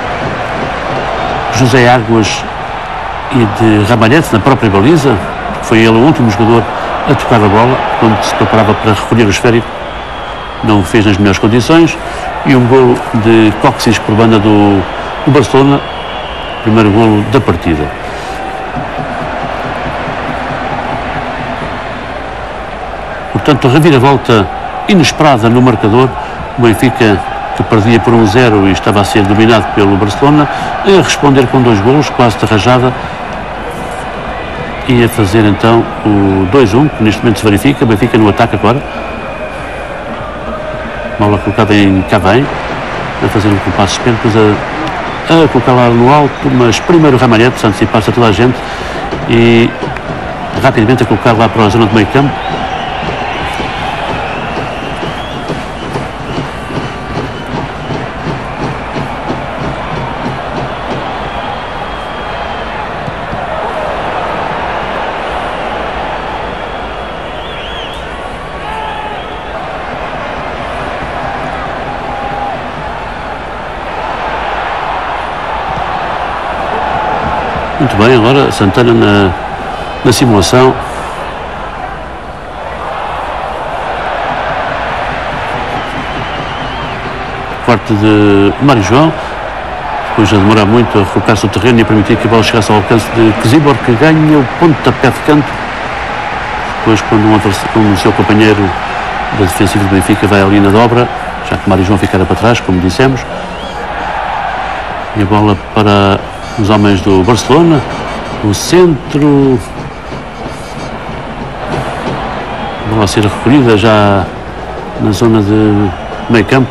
José Águas e de Ramalhete na própria baliza. Foi ele o último jogador a tocar a bola quando se preparava para recolher o esférico. Não o fez nas melhores condições. E um golo de Coxis por banda do Barcelona, primeiro golo da partida. Portanto, reviravolta inesperada no marcador. O Benfica, que perdia por 1-0 e estava a ser dominado pelo Barcelona, a responder com 2 golos, quase de rajada, e a fazer então o 2-1, que neste momento se verifica. Benfica no ataque agora. Bola colocada em Cavém, a fazer um compasso suspenso, depois a colocar lá no alto, mas primeiro o Ramalhete, antecipar-se a toda a gente, e rapidamente a colocar lá para a zona de meio campo. Muito bem, agora Santana na simulação. Quarto de Mário João. Depois de demorar muito a recolocar-se o terreno e a permitir que a bola chegasse ao alcance de Czibor, que ganha o pontapé de canto. Depois, quando o seu companheiro da defensiva do Benfica vai ali na dobra, já que Mário João ficara para trás, como dissemos. E a bola para os homens do Barcelona, o centro, a bola a ser recolhida já na zona de meio campo.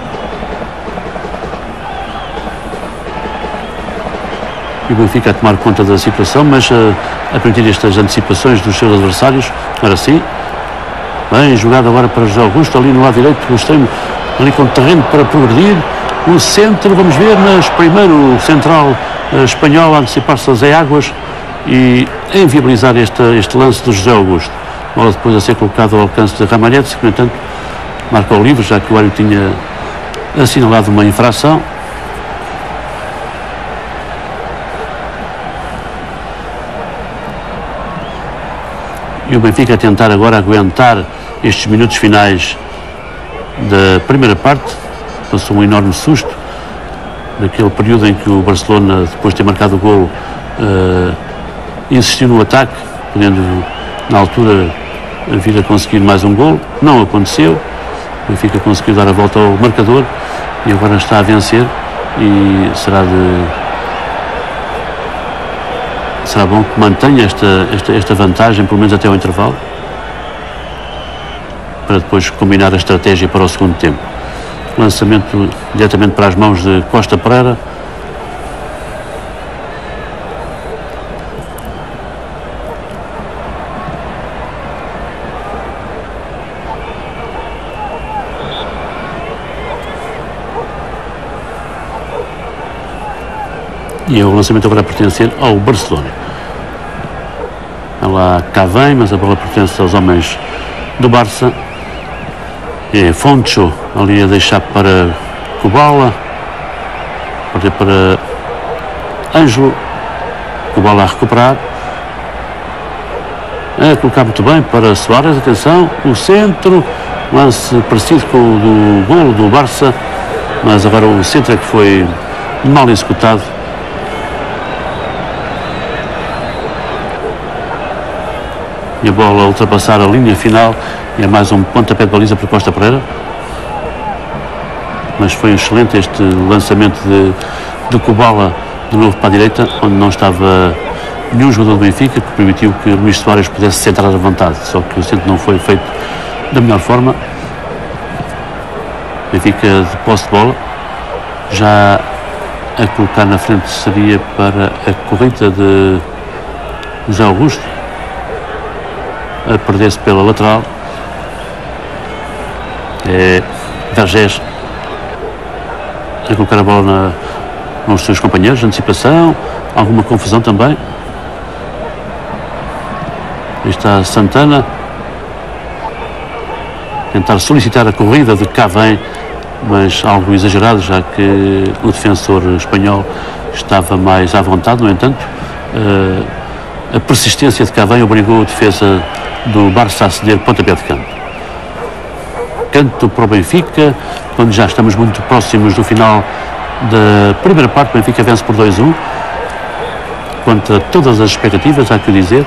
E o Benfica a tomar conta da situação, mas a permitir estas antecipações dos seus adversários. Agora sim, bem jogado agora para José Augusto, ali no lado direito, o extremo, ali com terreno para progredir. O centro, vamos ver, mas primeiro o central espanhol a antecipar-se a Zé Águas e a inviabilizar este lance do José Augusto. Bola depois a ser colocado ao alcance de Ramalhete, que no entanto marca o livre, já que o árbitro tinha assinalado uma infração. E o Benfica a tentar agora aguentar estes minutos finais da primeira parte. Passou um enorme susto naquele período em que o Barcelona, depois de ter marcado o golo, insistiu no ataque, podendo na altura vir a conseguir mais um golo. Não aconteceu. O Benfica conseguiu dar a volta ao marcador e agora está a vencer, e será bom que mantenha esta vantagem, pelo menos até ao intervalo, para depois combinar a estratégia para o segundo tempo. Lançamento diretamente para as mãos de Costa Pereira. E o lançamento agora a pertencer ao Barcelona. Ela cá vem, mas a bola pertence aos homens do Barça. É Foncho ali a deixar para Kubala, para Ângelo. Kubala a recuperar, a colocar muito bem para Soares. Atenção, o centro, lance parecido com o do golo do Barça, mas agora o centro é que foi mal executado. E a bola a ultrapassar a linha final, e é mais um pontapé de baliza para Costa Pereira. Mas foi excelente este lançamento de Kubala de novo para a direita, onde não estava nenhum jogador do Benfica, que permitiu que Luís Soares pudesse centrar à vontade, só que o centro não foi feito da melhor forma. Benfica de posse de bola, Já a colocar na frente seria para a corrida de José Augusto, a perder-se pela lateral. É Vergés a colocar a bola nos seus companheiros, antecipação, alguma confusão também. Aí está Santana, tentar solicitar a corrida de Cavém, mas algo exagerado, já que o defensor espanhol estava mais à vontade. No entanto, a persistência de Cavém obrigou a defesa do Barça a ceder pontapé de canto. Canto para o Benfica, quando já estamos muito próximos do final da primeira parte. O Benfica vence por 2-1, contra todas as expectativas, há que dizer.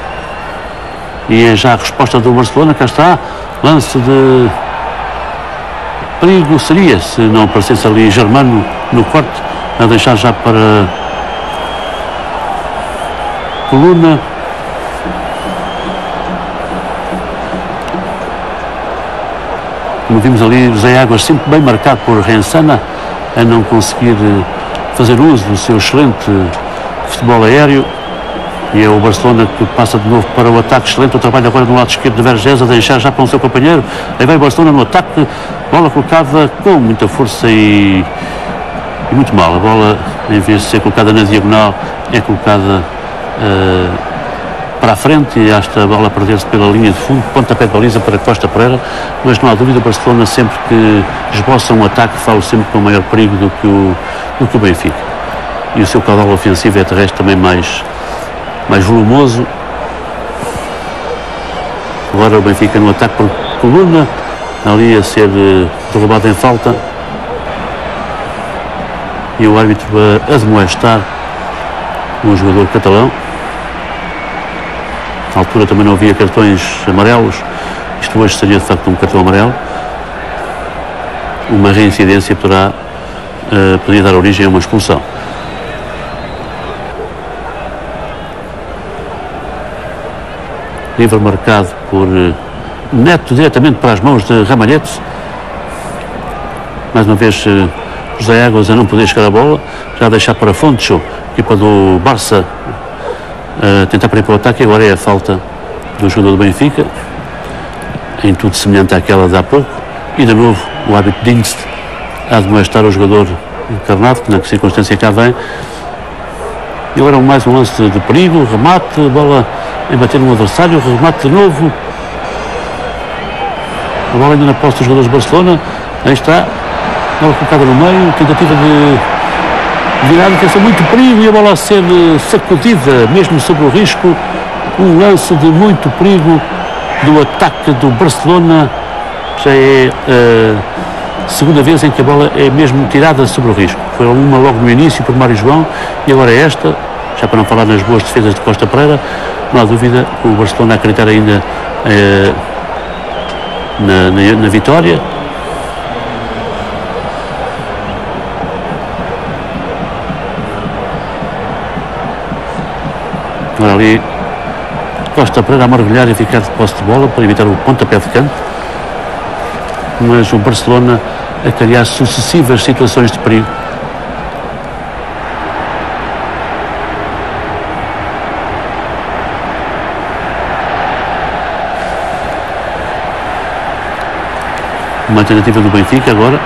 E é já a resposta do Barcelona. Cá está, lance de perigo, seria, se não aparecesse ali Germano no corte, a deixar já para Coluna. Como vimos ali, José Águas sempre bem marcado por Rensana, a não conseguir fazer uso do seu excelente futebol aéreo. E é o Barcelona que passa de novo para o ataque. Excelente o trabalho agora no lado esquerdo de Vergés, a deixar já para o seu companheiro. Aí vem o Barcelona no ataque, bola colocada com muita força e muito mal. A bola, em vez de ser colocada na diagonal, é colocada para a frente, e esta bola a perder-se pela linha de fundo. Pontapé de baliza para Costa Pereira, mas não há dúvida, o Barcelona sempre que esboça um ataque fala sempre com maior perigo do que o Benfica. E o seu caudal ofensivo é terrestre também mais volumoso. Agora o Benfica no ataque por Coluna, ali a ser derrubado em falta, e o árbitro a admoestar o jogador catalão. Na altura também não havia cartões amarelos, isto hoje seria de facto um cartão amarelo. Uma reincidência poderia dar origem a uma expulsão. Livre marcado por Neto, diretamente para as mãos de Ramalhete. Mais uma vez José Águas a não poder chegar a bola, já a deixar para Foncho, equipa do Barça, tentar para ir para o ataque. Agora é a falta do jogador do Benfica, em tudo semelhante àquela de há pouco. E de novo o árbitro Dingst a admoestar o jogador encarnado, que na circunstância cá vem. E agora mais um lance de perigo, remate, bola em bater no adversário, remate de novo. A bola ainda na posse dos jogadores do Barcelona. Aí está, bola colocada no meio, tentativa de virada, atenção, muito perigo, e a bola a ser sacudida, mesmo sobre o risco. Um lance de muito perigo do ataque do Barcelona. Já é a segunda vez em que a bola é mesmo tirada sobre o risco. Foi uma logo no início por Mário João, e agora é esta, já para não falar nas boas defesas de Costa Pereira. Não há dúvida o Barcelona a acreditar ainda na vitória. Agora ali Costa Pereira a mergulhar e ficar de posse de bola para evitar o pontapé de canto, mas o Barcelona a criar sucessivas situações de perigo. Uma tentativa do Benfica agora,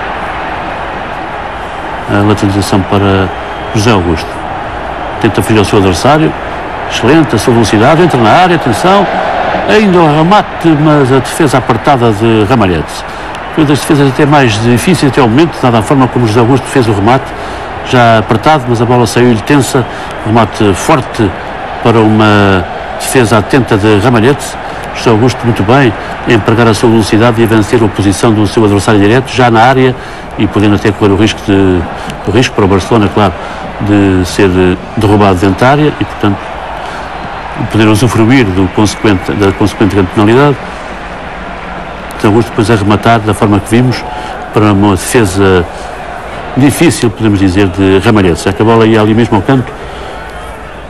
a lateralização para José Augusto, tenta fugir ao seu adversário. Excelente a sua velocidade, entra na área, atenção, ainda o remate, mas a defesa apertada de Ramalhete. Foi das defesas até mais difíceis até ao momento, dada a forma como José Augusto fez o remate, já apertado, mas a bola saiu-lhe tensa. Remate forte para uma defesa atenta de Ramalhete. José Augusto muito bem a empregar a sua velocidade e a vencer a oposição do seu adversário direto, já na área, e podendo até correr o risco para o Barcelona, claro, de ser derrubado dentro da área e, portanto, poder usufruir da consequente grande penalidade. José Augusto depois a rematar da forma que vimos, para uma defesa difícil, podemos dizer, de Ramalhete, já que a bola ia ali mesmo ao canto.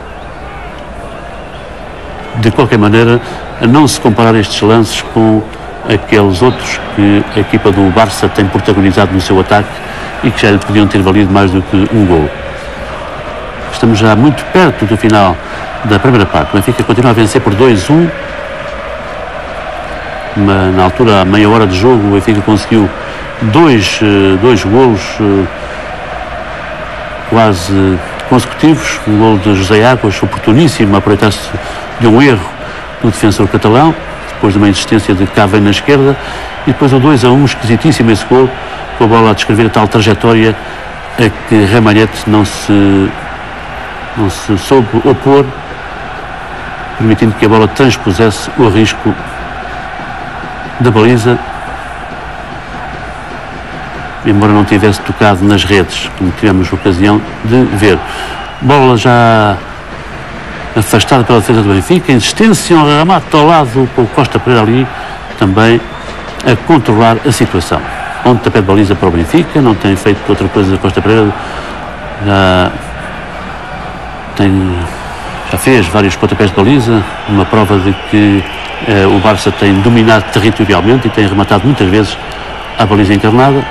De qualquer maneira, a não se comparar estes lances com aqueles outros que a equipa do Barça tem protagonizado no seu ataque e que já lhe podiam ter valido mais do que um gol. Estamos já muito perto do final da primeira parte. O Benfica continua a vencer por 2-1. Na altura, à meia hora de jogo, o Benfica conseguiu dois golos quase consecutivos. Um gol de José Águas, oportuníssimo, a aproveitar-se de um erro do defensor catalão, depois de uma insistência de Cavani na esquerda, e depois o 2-1, esquisitíssimo esse gol, com a bola a descrever a tal trajetória a que Ramalhete não se soube opor, permitindo que a bola transpusesse o risco da baliza, embora não tivesse tocado nas redes, como tivemos ocasião de ver. Bola já afastada pela defesa do Benfica, insistência, um remate ao lado com o Costa Pereira ali, também a controlar a situação. Pontapé de baliza para o Benfica, não tem feito outra coisa Costa Pereira, já fez vários pontapés de baliza, uma prova de que o Barça tem dominado territorialmente e tem rematado muitas vezes a baliza encarnada.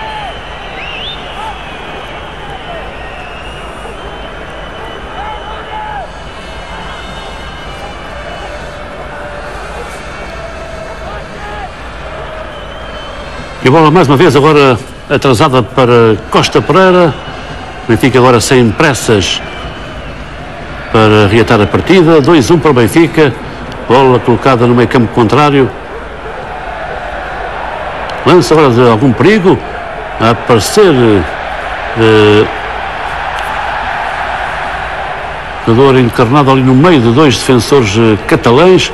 E a bola mais uma vez agora atrasada para Costa Pereira. O Benfica agora sem pressas para reatar a partida. 2-1 para o Benfica. Bola colocada no meio campo contrário. Lança agora de algum perigo. A aparecer jogador encarnado ali no meio de dois defensores catalães.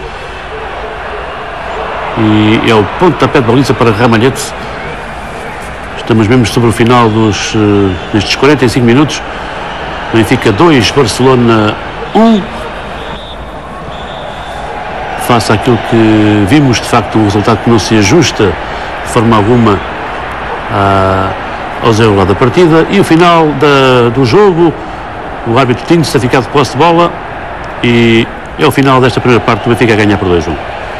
E é o pontapé de baliza para Ramalhete. Estamos mesmo sobre o final destes 45 minutos. Benfica 2, Barcelona 1. Face àquilo que vimos, de facto, um resultado que não se ajusta de forma alguma ao desenrolar da partida. E o final do jogo, o árbitro tinha-se ficado de posse de bola e é o final desta primeira parte. O Benfica a ganhar por 2-1.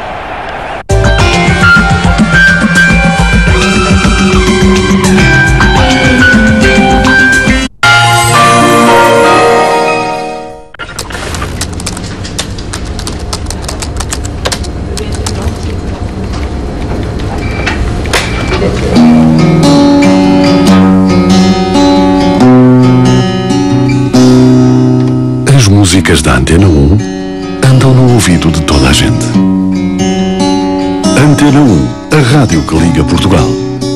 As músicas da Antena 1 andam no ouvido de toda a gente. Antena 1, a rádio que liga Portugal.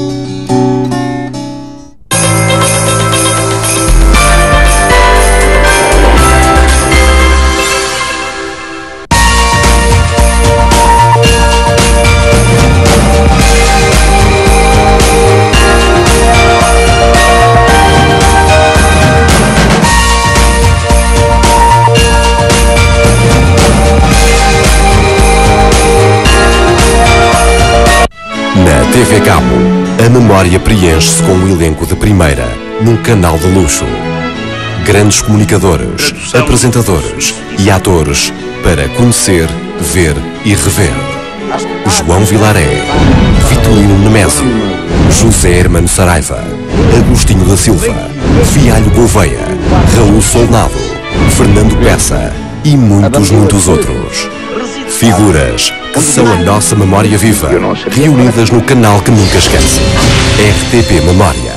TV Cabo, a memória preenche-se com um elenco de primeira, num canal de luxo. Grandes comunicadores, apresentadores e atores para conhecer, ver e rever. João Vilaré, Vitorino Nemésio, José Hermano Saraiva, Agostinho da Silva, Fialho Gouveia, Raul Solnado, Fernando Peça e muitos outros. Figuras que são a nossa memória viva, reunidas no canal que nunca esquece. RTP Memória.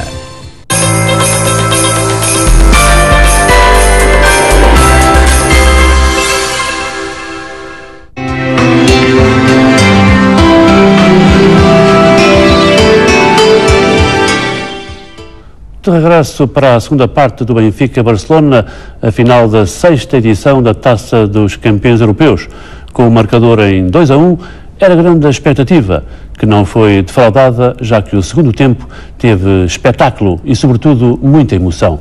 De regresso para a segunda parte do Benfica-Barcelona, a final da 6ª edição da Taça dos Campeões Europeus. Com o marcador em 2-1, era grande a expectativa, que não foi defraudada, já que o segundo tempo teve espetáculo e, sobretudo, muita emoção.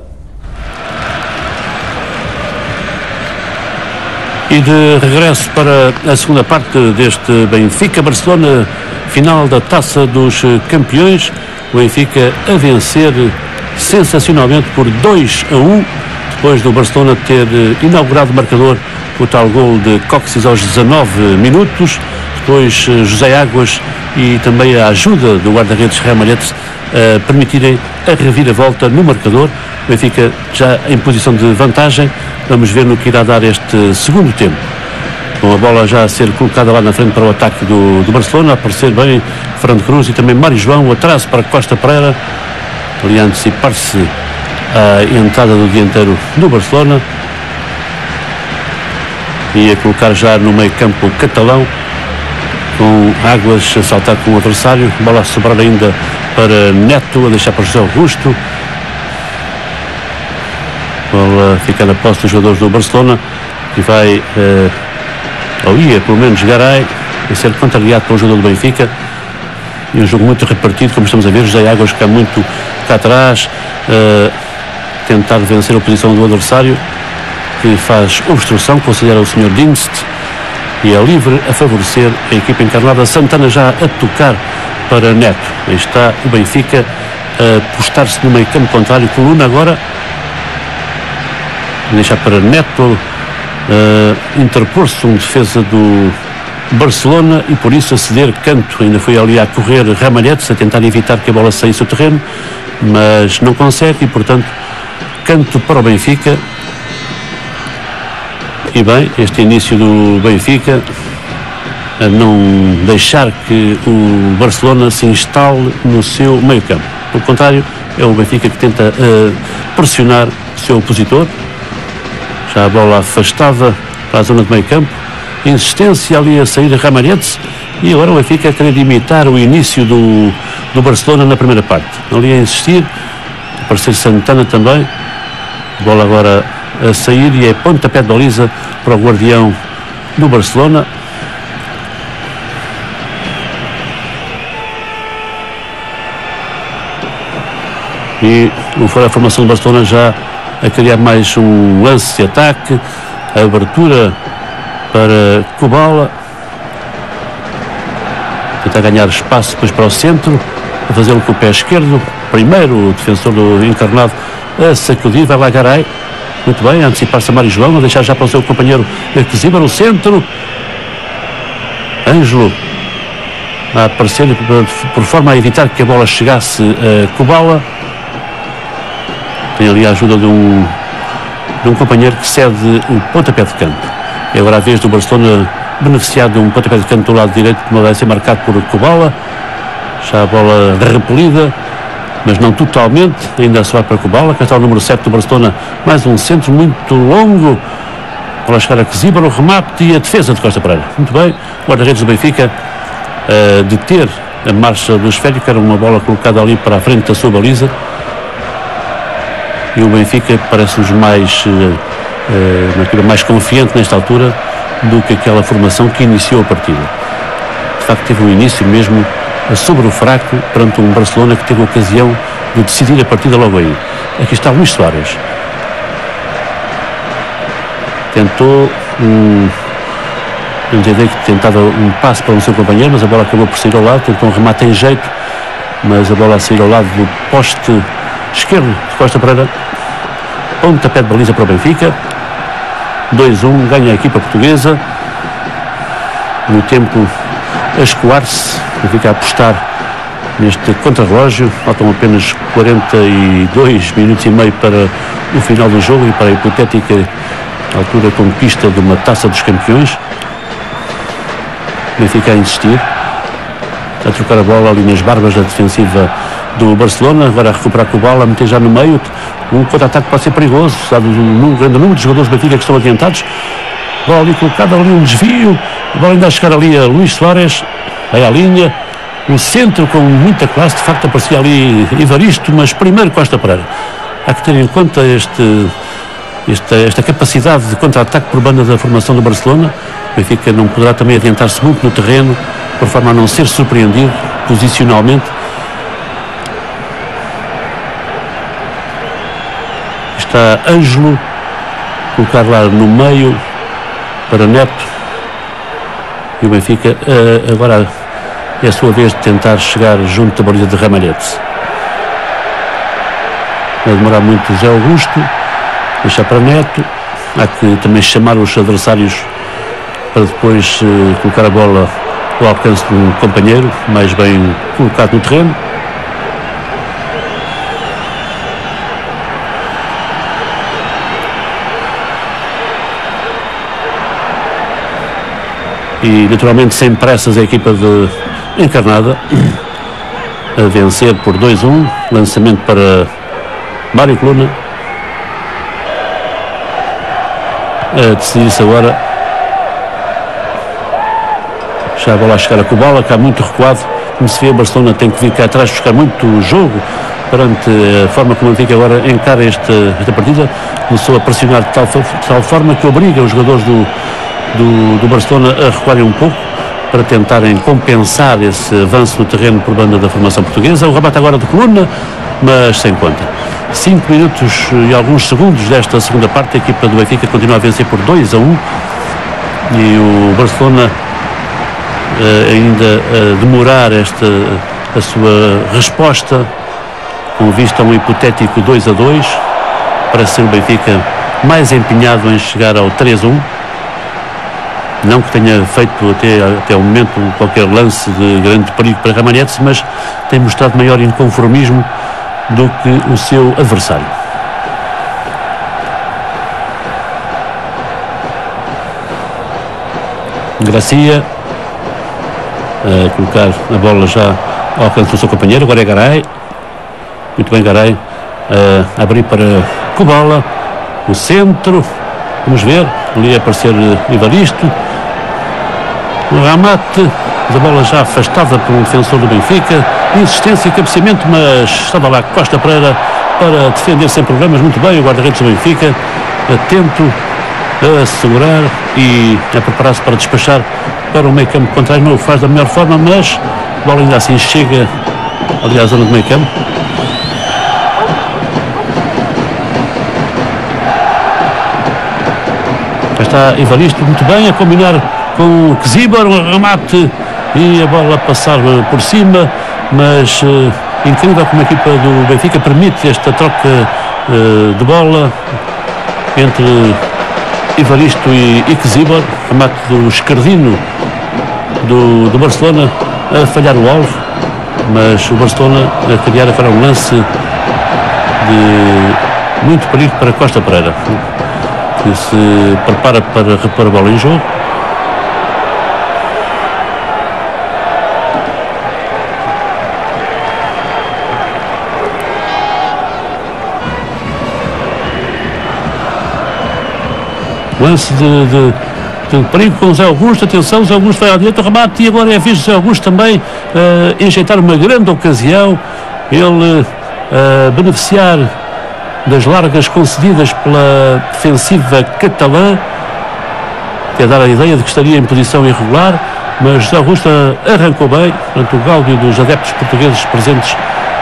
E de regresso para a segunda parte deste Benfica-Barcelona, final da Taça dos Campeões, o Benfica a vencer sensacionalmente por 2-1, depois do Barcelona ter inaugurado o marcador, o tal gol de Coxis aos 19 minutos, depois José Águas e também a ajuda do guarda-redes Ramalhete permitirem a reviravolta no marcador. O Benfica já em posição de vantagem. Vamos ver no que irá dar este segundo tempo. Com a bola já a ser colocada lá na frente para o ataque do Barcelona, a aparecer bem Fernando Cruz e também Mário João, o atraso para Costa Pereira, ali a antecipar-se a entrada do dianteiro do Barcelona e a colocar já no meio campo o catalão, com Águas a saltar com o adversário, bola a sobrar ainda para Neto, a deixar para José Augusto, bola fica na posse dos jogadores do Barcelona, que vai ou ia pelo menos Garay a ser contrariado pelo jogador do Benfica, e um jogo muito repartido, como estamos a ver. José Águas fica muito cá atrás, tentar vencer a posição do adversário, que faz obstrução, considera o Sr. Dinst, e é livre a favorecer a equipa encarnada. Santana já a tocar para Neto. Aí está o Benfica a postar-se no meio campo contrário. Coluna agora deixar para Neto interpor-se um defesa do Barcelona e por isso a ceder Canto. Ainda foi ali a correr Ramalhete a tentar evitar que a bola saísse do terreno, mas não consegue, e portanto Canto para o Benfica. E bem, este início do Benfica a não deixar que o Barcelona se instale no seu meio campo. Pelo contrário, é o Benfica que tenta pressionar o seu opositor. Já a bola afastada para a zona de meio campo, insistência ali a sair a Ramalhete, e agora o Benfica a querer imitar o início do Barcelona na primeira parte. Ali a insistir, aparecer Santana também, bola agora a sair e é pontapé de baliza para o guardião do Barcelona. E a formação do Barcelona já a criar mais um lance de ataque, a abertura para Kubala, tentar ganhar espaço depois para o centro, a fazê-lo com o pé esquerdo. Primeiro o defensor do encarnado a sacudir, vai lá Garay, muito bem, a antecipar-se a Mário João, a deixar já para o seu companheiro Ziba no centro. Ângelo a aparecer por forma a evitar que a bola chegasse a Kubala. Tem ali a ajuda de um companheiro que cede o pontapé de canto. É agora a vez do Barcelona beneficiar de um pontapé de canto do lado direito, que vai ser marcado por Kubala. Já a bola repelida, mas não totalmente, ainda se vai para Kubala. Cá está o número 7 do Barcelona, mais um centro muito longo para chegar a Ziba, o remate e a defesa de Costa Pereira. Muito bem, o guarda-redes do Benfica a deter a marcha do esférico, era uma bola colocada ali para a frente da sua baliza. E o Benfica parece-nos mais confiante nesta altura do que aquela formação que iniciou a partida. De facto, teve um início mesmo sobre o fraco perante um Barcelona que teve a ocasião de decidir a partida logo aí. Aqui está Luís Soares. Tentou tentava um passe para o seu companheiro, mas a bola acabou por sair ao lado. Tentou um remate em jeito, mas a bola a sair ao lado do poste esquerdo de Costa Pereira. Pontapé de baliza para o Benfica. 2-1, ganha a equipa portuguesa. No tempo a escoar-se, o Benfica a apostar neste contrarrelógio. Faltam apenas 42 minutos e meio para o final do jogo e para a hipotética altura conquista de uma taça dos campeões. O Benfica a insistir, a trocar a bola ali nas barbas da defensiva do Barcelona, agora a recuperar com a bola, a meter já no meio. Um contra-ataque pode ser perigoso, sabe, um grande número de jogadores do Benfica que estão adiantados. Bola ali colocada, ali um desvio, a bola ainda a chegar ali a Luís Soares, vai à linha, o centro com muita classe, de facto aparecia ali Evaristo, mas primeiro Costa Pereira. Há que ter em conta esta capacidade de contra-ataque por banda da formação do Barcelona. O Benfica não poderá também adiantar-se muito no terreno, por forma a não ser surpreendido posicionalmente. Está Ângelo, colocar lá no meio para Neto, e o Benfica agora é a sua vez de tentar chegar junto da baliza de Ramalhete. Vai demorar muito José Augusto, deixar para Neto. Há que também chamar os adversários para depois colocar a bola ao alcance de um companheiro, mais bem colocado no terreno. E naturalmente sem pressas a equipa de Encarnada a vencer por 2-1, lançamento para Mário Coluna, a decidir-se agora, já a bola a chegar a Kubala, cá muito recuado, como se vê, o Barcelona tem que vir cá atrás buscar muito jogo perante a forma como o Benfica agora encara esta partida. Começou a pressionar de tal forma que obriga os jogadores do Barcelona a recuarem um pouco para tentarem compensar esse avanço no terreno por banda da formação portuguesa. O remate agora de Coluna, mas sem conta. 5 minutos e alguns segundos desta segunda parte, a equipa do Benfica continua a vencer por 2-1 e o Barcelona ainda a demorar a sua resposta com vista a um hipotético 2-2, para ser o Benfica mais empenhado em chegar ao 3-1. Não que tenha feito até o momento qualquer lance de grande perigo para Ramallets, mas tem mostrado maior inconformismo do que o seu adversário. Gracia a colocar a bola já ao alcance do seu companheiro. Agora é Garay. Muito bem, Garay a abrir para Kubala, o centro, vamos ver, ali a aparecer Evaristo, o remate, a bola já afastada por um defensor do Benfica, insistência e cabeceamento, mas estava lá Costa Pereira para defender sem problemas. Muito bem, o guarda-redes do Benfica, atento a segurar e a preparar-se para despachar para o meio campo contrário. Não o faz da melhor forma, mas a bola ainda assim chega ali à zona do meio campo. Já está Evaristo muito bem a combinar com Ksiber, um remate e a bola a passar por cima, mas incrível como a equipa do Benfica permite esta troca de bola entre Evaristo e Ksiber, remate do esquerdino do Barcelona a falhar o alvo, mas o Barcelona a criar agora um lance de muito perigo para Costa Pereira, que se prepara para repor a bola em jogo. Lance de perigo com o Zé Augusto. Atenção, o Zé Augusto vai à direita, o remate, e agora é a vez do Zé Augusto também enjeitar uma grande ocasião. Ele beneficiar das largas concedidas pela defensiva catalã, que é dar a ideia de que estaria em posição irregular, mas Zé Augusto arrancou bem. Portanto, o gáudio dos adeptos portugueses presentes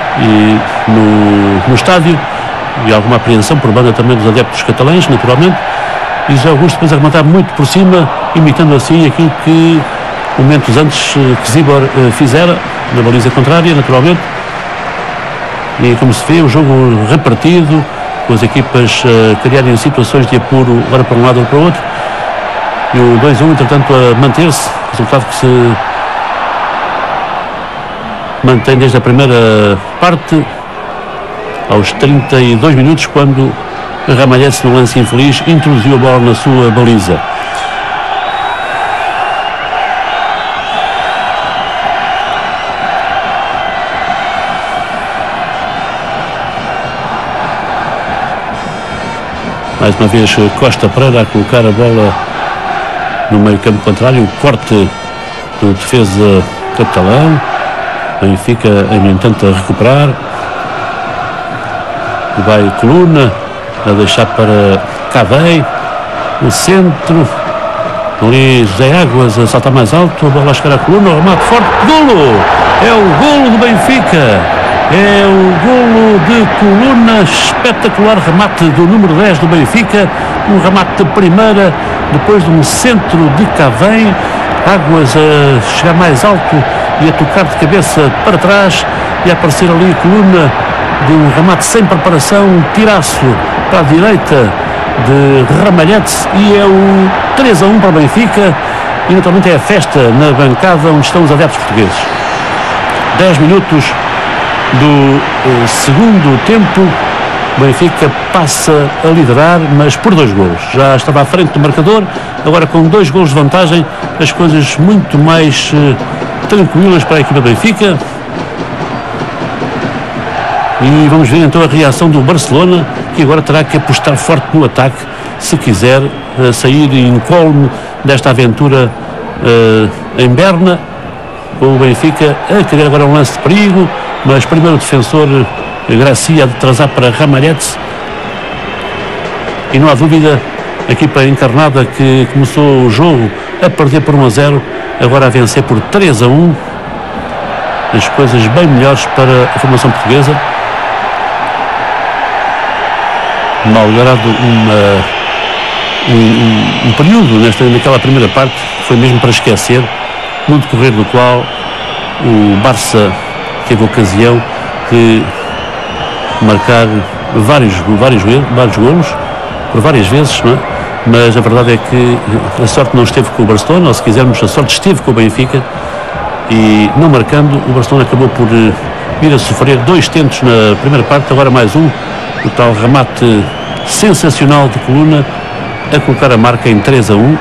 no estádio, e alguma apreensão por banda também dos adeptos catalães, naturalmente. E José Augusto depois a rematar muito por cima, imitando assim aquilo que momentos antes Ksiber fizera na baliza contrária, naturalmente. E como se vê, o jogo repartido, com as equipas criarem situações de apuro, ora para um lado ou para o outro. E o 2-1, entretanto, a manter-se, resultado que se mantém desde a primeira parte, aos 32 minutos, quando Ramallets, no lance infeliz, introduziu a bola na sua baliza. Mais uma vez Costa Pereira a colocar a bola no meio campo contrário, o corte do defesa catalão. Benfica, no entanto, a recuperar. Vai Coluna a deixar para Cavei, o centro, ali José Águas a saltar mais alto, a bola a chegar a Coluna, o remate forte, golo! É o golo do Benfica, é o golo de Coluna, espetacular remate do número 10 do Benfica, um remate de primeira, depois de um centro de Cavei, Águas a chegar mais alto e a tocar de cabeça para trás, e a aparecer ali Coluna de um remate sem preparação, um tiraço para a direita de Ramallets, e é o 3-1 para o Benfica. e naturalmente é a festa na bancada onde estão os adeptos portugueses. 10 minutos do segundo tempo, o Benfica passa a liderar, mas por 2 golos. Já estava à frente do marcador, agora com 2 golos de vantagem, as coisas muito mais tranquilas para a equipa do Benfica. E vamos ver então a reação do Barcelona, que agora terá que apostar forte no ataque se quiser sair incólume desta aventura em Berna, com o Benfica a querer agora um lance de perigo, mas primeiro o defensor Gracia de atrasar para Ramalhete, e não há dúvida, a equipa encarnada que começou o jogo a perder por 1-0, agora a vencer por 3-1, as coisas bem melhores para a formação portuguesa. Malgrado um período naquela primeira parte que foi mesmo para esquecer, no decorrer do qual o Barça teve ocasião de marcar vários golos por várias vezes, não é? Mas a verdade é que a sorte não esteve com o Barcelona, ou se quisermos, a sorte esteve com o Benfica, e não marcando, o Barcelona acabou por vir a sofrer 2 tentos na primeira parte, agora mais um, o tal remate sensacional de Coluna a colocar a marca em 3-1.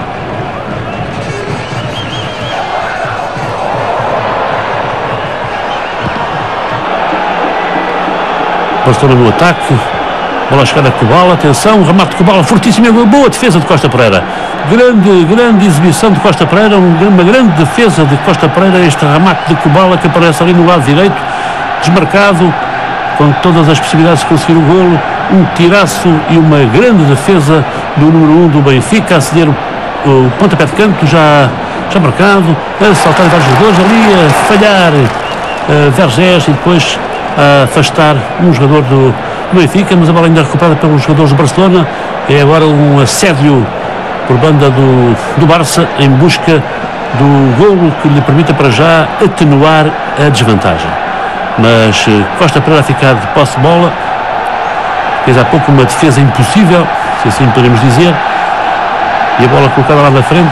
Barcelona no ataque, bola a chegar a Kubala, atenção, remate de Kubala fortíssimo, boa defesa de Costa Pereira, grande exibição de Costa Pereira, uma grande defesa de Costa Pereira, este remate de Kubala que aparece ali no lado direito, desmarcado, com todas as possibilidades de conseguir o golo, um tiraço e uma grande defesa do número 1 do Benfica, a ceder o pontapé de canto, já marcado, a saltar vários jogadores, ali a falhar Vergés, e depois a afastar um jogador do Benfica, mas a bola ainda recuperada pelos jogadores do Barcelona. É agora um assédio por banda do Barça em busca do golo que lhe permita para já atenuar a desvantagem. Mas Costa Pereira a ficar de posse de bola, fez há pouco uma defesa impossível, se assim podemos dizer, e a bola colocada lá na frente,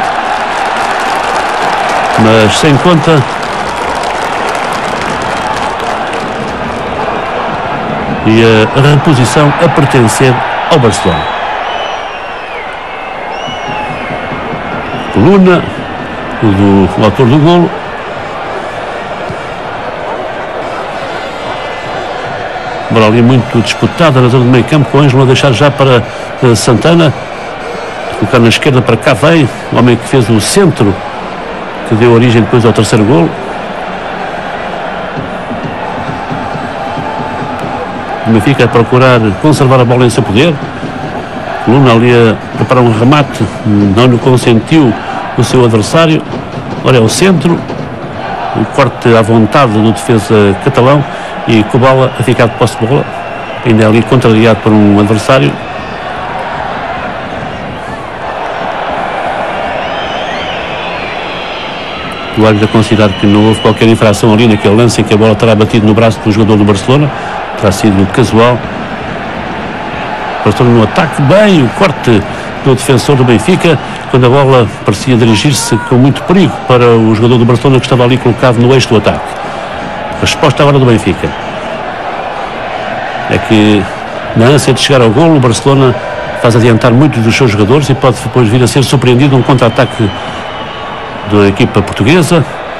mas sem conta. E a reposição a pertencer ao Barcelona. Coluna, o autor do golo. Bola ali muito disputada na zona do meio campo, com o Ângelo a deixar já para Santana, colocar na esquerda para Cavei, o homem que fez o centro que deu origem depois ao terceiro golo. O Benfica a procurar conservar a bola em seu poder. Luna ali a preparar um remate, não lhe consentiu o seu adversário. Agora é o centro, o corte à vontade do defesa catalão, e Kubala a ficar de posse de bola, ainda ali contrariado por um adversário. O árbitro a considerar que não houve qualquer infração ali naquele lance em que a bola terá batido no braço do jogador do Barcelona, terá sido casual. Barcelona no ataque, bem o corte do defensor do Benfica, quando a bola parecia dirigir-se com muito perigo para o jogador do Barcelona, que estava ali colocado no eixo do ataque. Resposta agora do Benfica é que, na ânsia de chegar ao golo, o Barcelona faz adiantar muitos dos seus jogadores e pode depois vir a ser surpreendido um contra-ataque da equipa portuguesa.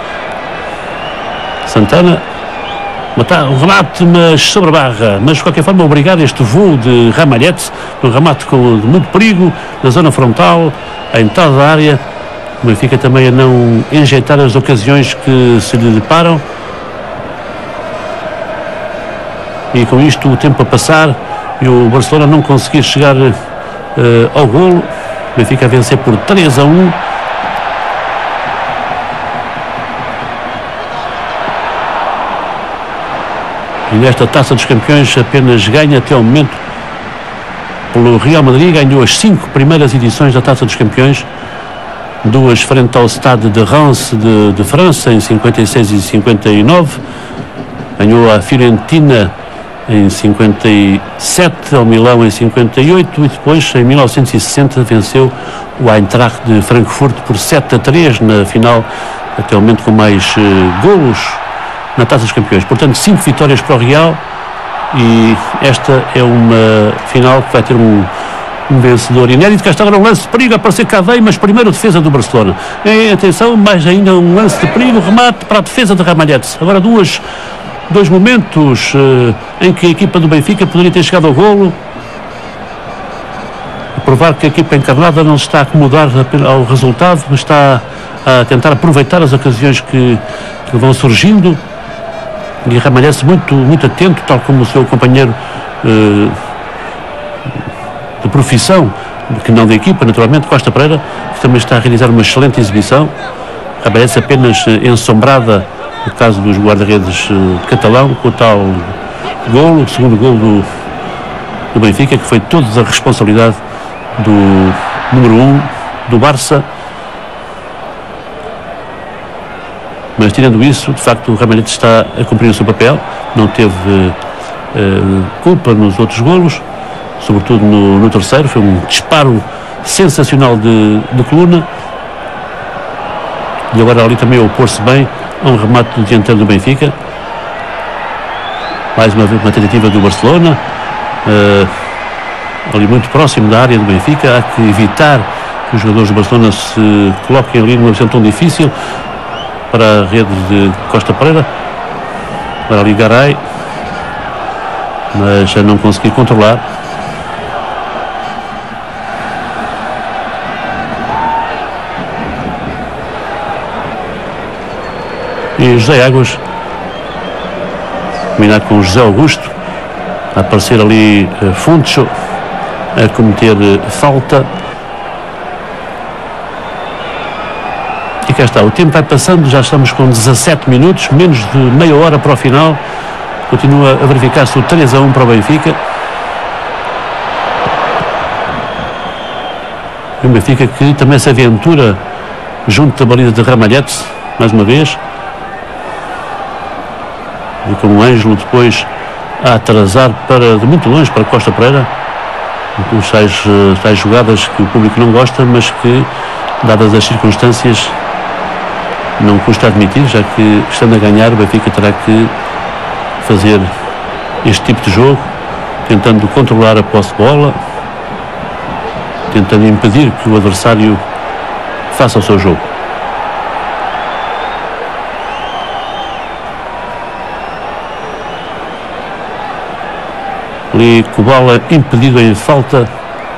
Santana, um remate, mas sobre a barra, mas de qualquer forma obrigado este voo de Ramalhete, um remate com muito perigo na zona frontal, a entrada da área. O Benfica também a não enjeitar as ocasiões que se lhe deparam, e com isto o tempo a passar e o Barcelona não conseguir chegar ao golo. O Benfica a vencer por 3-1. E nesta Taça dos Campeões apenas ganha até ao momento pelo Real Madrid. Ganhou as 5 primeiras edições da Taça dos Campeões, 2 frente ao Stade de Reims de França em 56 e 59. Ganhou a Fiorentina em 57, ao Milão em 58 e depois em 1960 venceu o Eintracht de Frankfurt por 7-3 na final, até o momento com mais golos na Taça dos Campeões. Portanto, 5 vitórias para o Real e esta é uma final que vai ter um vencedor inédito. Cá está agora um lance de perigo, a aparecer Cavei, mas primeiro a defesa do Barcelona. E, atenção, mais ainda um lance de perigo, remate para a defesa de Ramalhete. Agora dois momentos em que a equipa do Benfica poderia ter chegado ao golo, a provar que a equipa encarnada não se está a acomodar ao resultado, mas está a tentar aproveitar as ocasiões que vão surgindo, e Ramalhete muito atento, tal como o seu companheiro de profissão, que não da equipa, naturalmente, Costa Pereira, que também está a realizar uma excelente exibição. Ramalhete apenas ensombrada, no caso dos guarda-redes catalão, com o tal golo, o segundo golo do Benfica, que foi toda a responsabilidade do número 1 do Barça. Mas tirando isso, de facto, o Ramalhete está a cumprir o seu papel, não teve culpa nos outros golos, sobretudo no terceiro. Foi um disparo sensacional de coluna, e agora ali também a opor-se bem a um remate do dianteiro do Benfica. Mais uma vez uma tentativa do Barcelona, ali muito próximo da área do Benfica. Há que evitar que os jogadores do Barcelona se coloquem ali numa posição tão difícil para a rede de Costa Pereira. Para ali Garay, mas a não conseguir controlar. E José Águas, combinado com José Augusto, a aparecer ali Funcho, a cometer falta. E cá está, o tempo vai passando, já estamos com 17 minutos, menos de meia hora para o final. Continua a verificar-se o 3-1 para o Benfica. E o Benfica que também se aventura junto da baliza de Ramalhete, mais uma vez. E com o Ângelo depois a atrasar de muito longe para Costa Pereira. Tais jogadas que o público não gosta, mas que, dadas as circunstâncias, não custa admitir, já que, estando a ganhar, o Benfica terá que fazer este tipo de jogo, tentando controlar a posse de bola, tentando impedir que o adversário faça o seu jogo. Ali Kubala impedido em falta.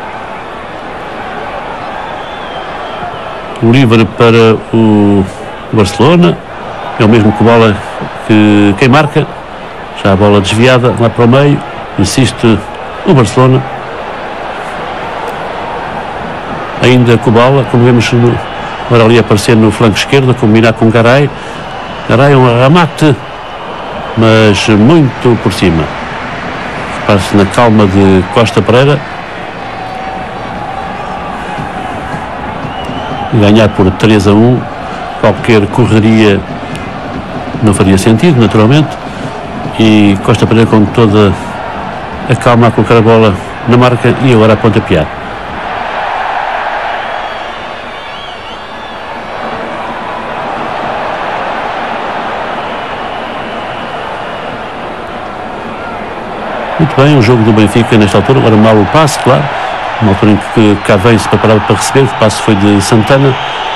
O livre para o Barcelona. É o mesmo Kubala que quem marca. Já a bola desviada lá para o meio. Insiste o Barcelona. Ainda Kubala, como vemos agora ali aparecer no flanco esquerdo, a combinar com Garay. Garay um remate, mas muito por cima. Repare-se na calma de Costa Pereira. Ganhar por 3-1, qualquer correria não faria sentido, naturalmente. E Costa Pereira com toda a calma a colocar a bola na marca e agora a pontapear. Muito bem, o jogo do Benfica nesta altura, agora mal o passe, claro, uma altura em que Cavei se preparava para receber, o passe foi de Santana.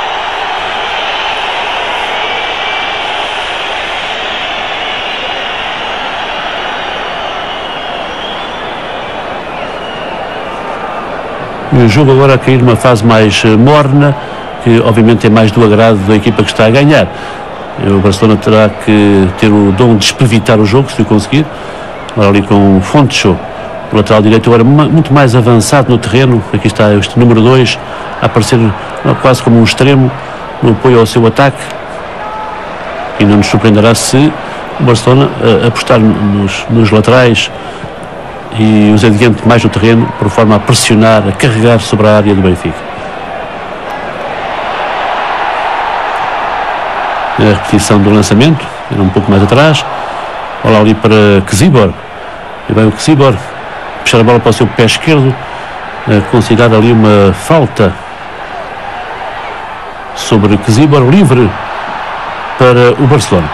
E o jogo agora a cair numa fase mais morna, que obviamente é mais do agrado da equipa que está a ganhar. O Barcelona terá que ter o dom de espevitar o jogo, se o conseguir. Agora ali com o Fontecho, o lateral direito, agora muito mais avançado no terreno. Aqui está este número 2 a aparecer quase como um extremo no apoio ao seu ataque. E não nos surpreenderá se o Barcelona apostar nos laterais e os adiante mais no terreno, por forma a pressionar, a carregar sobre a área do Benfica. A repetição do lançamento, era um pouco mais atrás. Olha ali para Kezibor, E bem, o Czibor puxar a bola para o seu pé esquerdo, considerar ali uma falta sobre Czibor, livre para o Barcelona.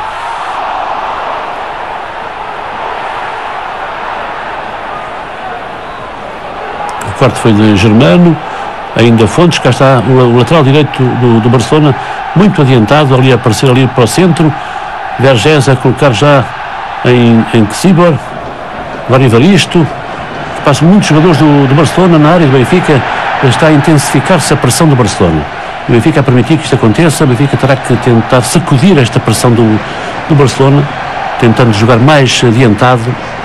O quarto foi de Germano, ainda Fontes, cá está o lateral direito do Barcelona, muito adiantado, ali a aparecer ali para o centro, Vergés a colocar já em Czibor, agora Evaristo, passam muitos jogadores do Barcelona na área do Benfica, está a intensificar-se a pressão do Barcelona. O Benfica a permitir que isto aconteça, o Benfica terá que tentar sacudir esta pressão do Barcelona, tentando jogar mais adiantado,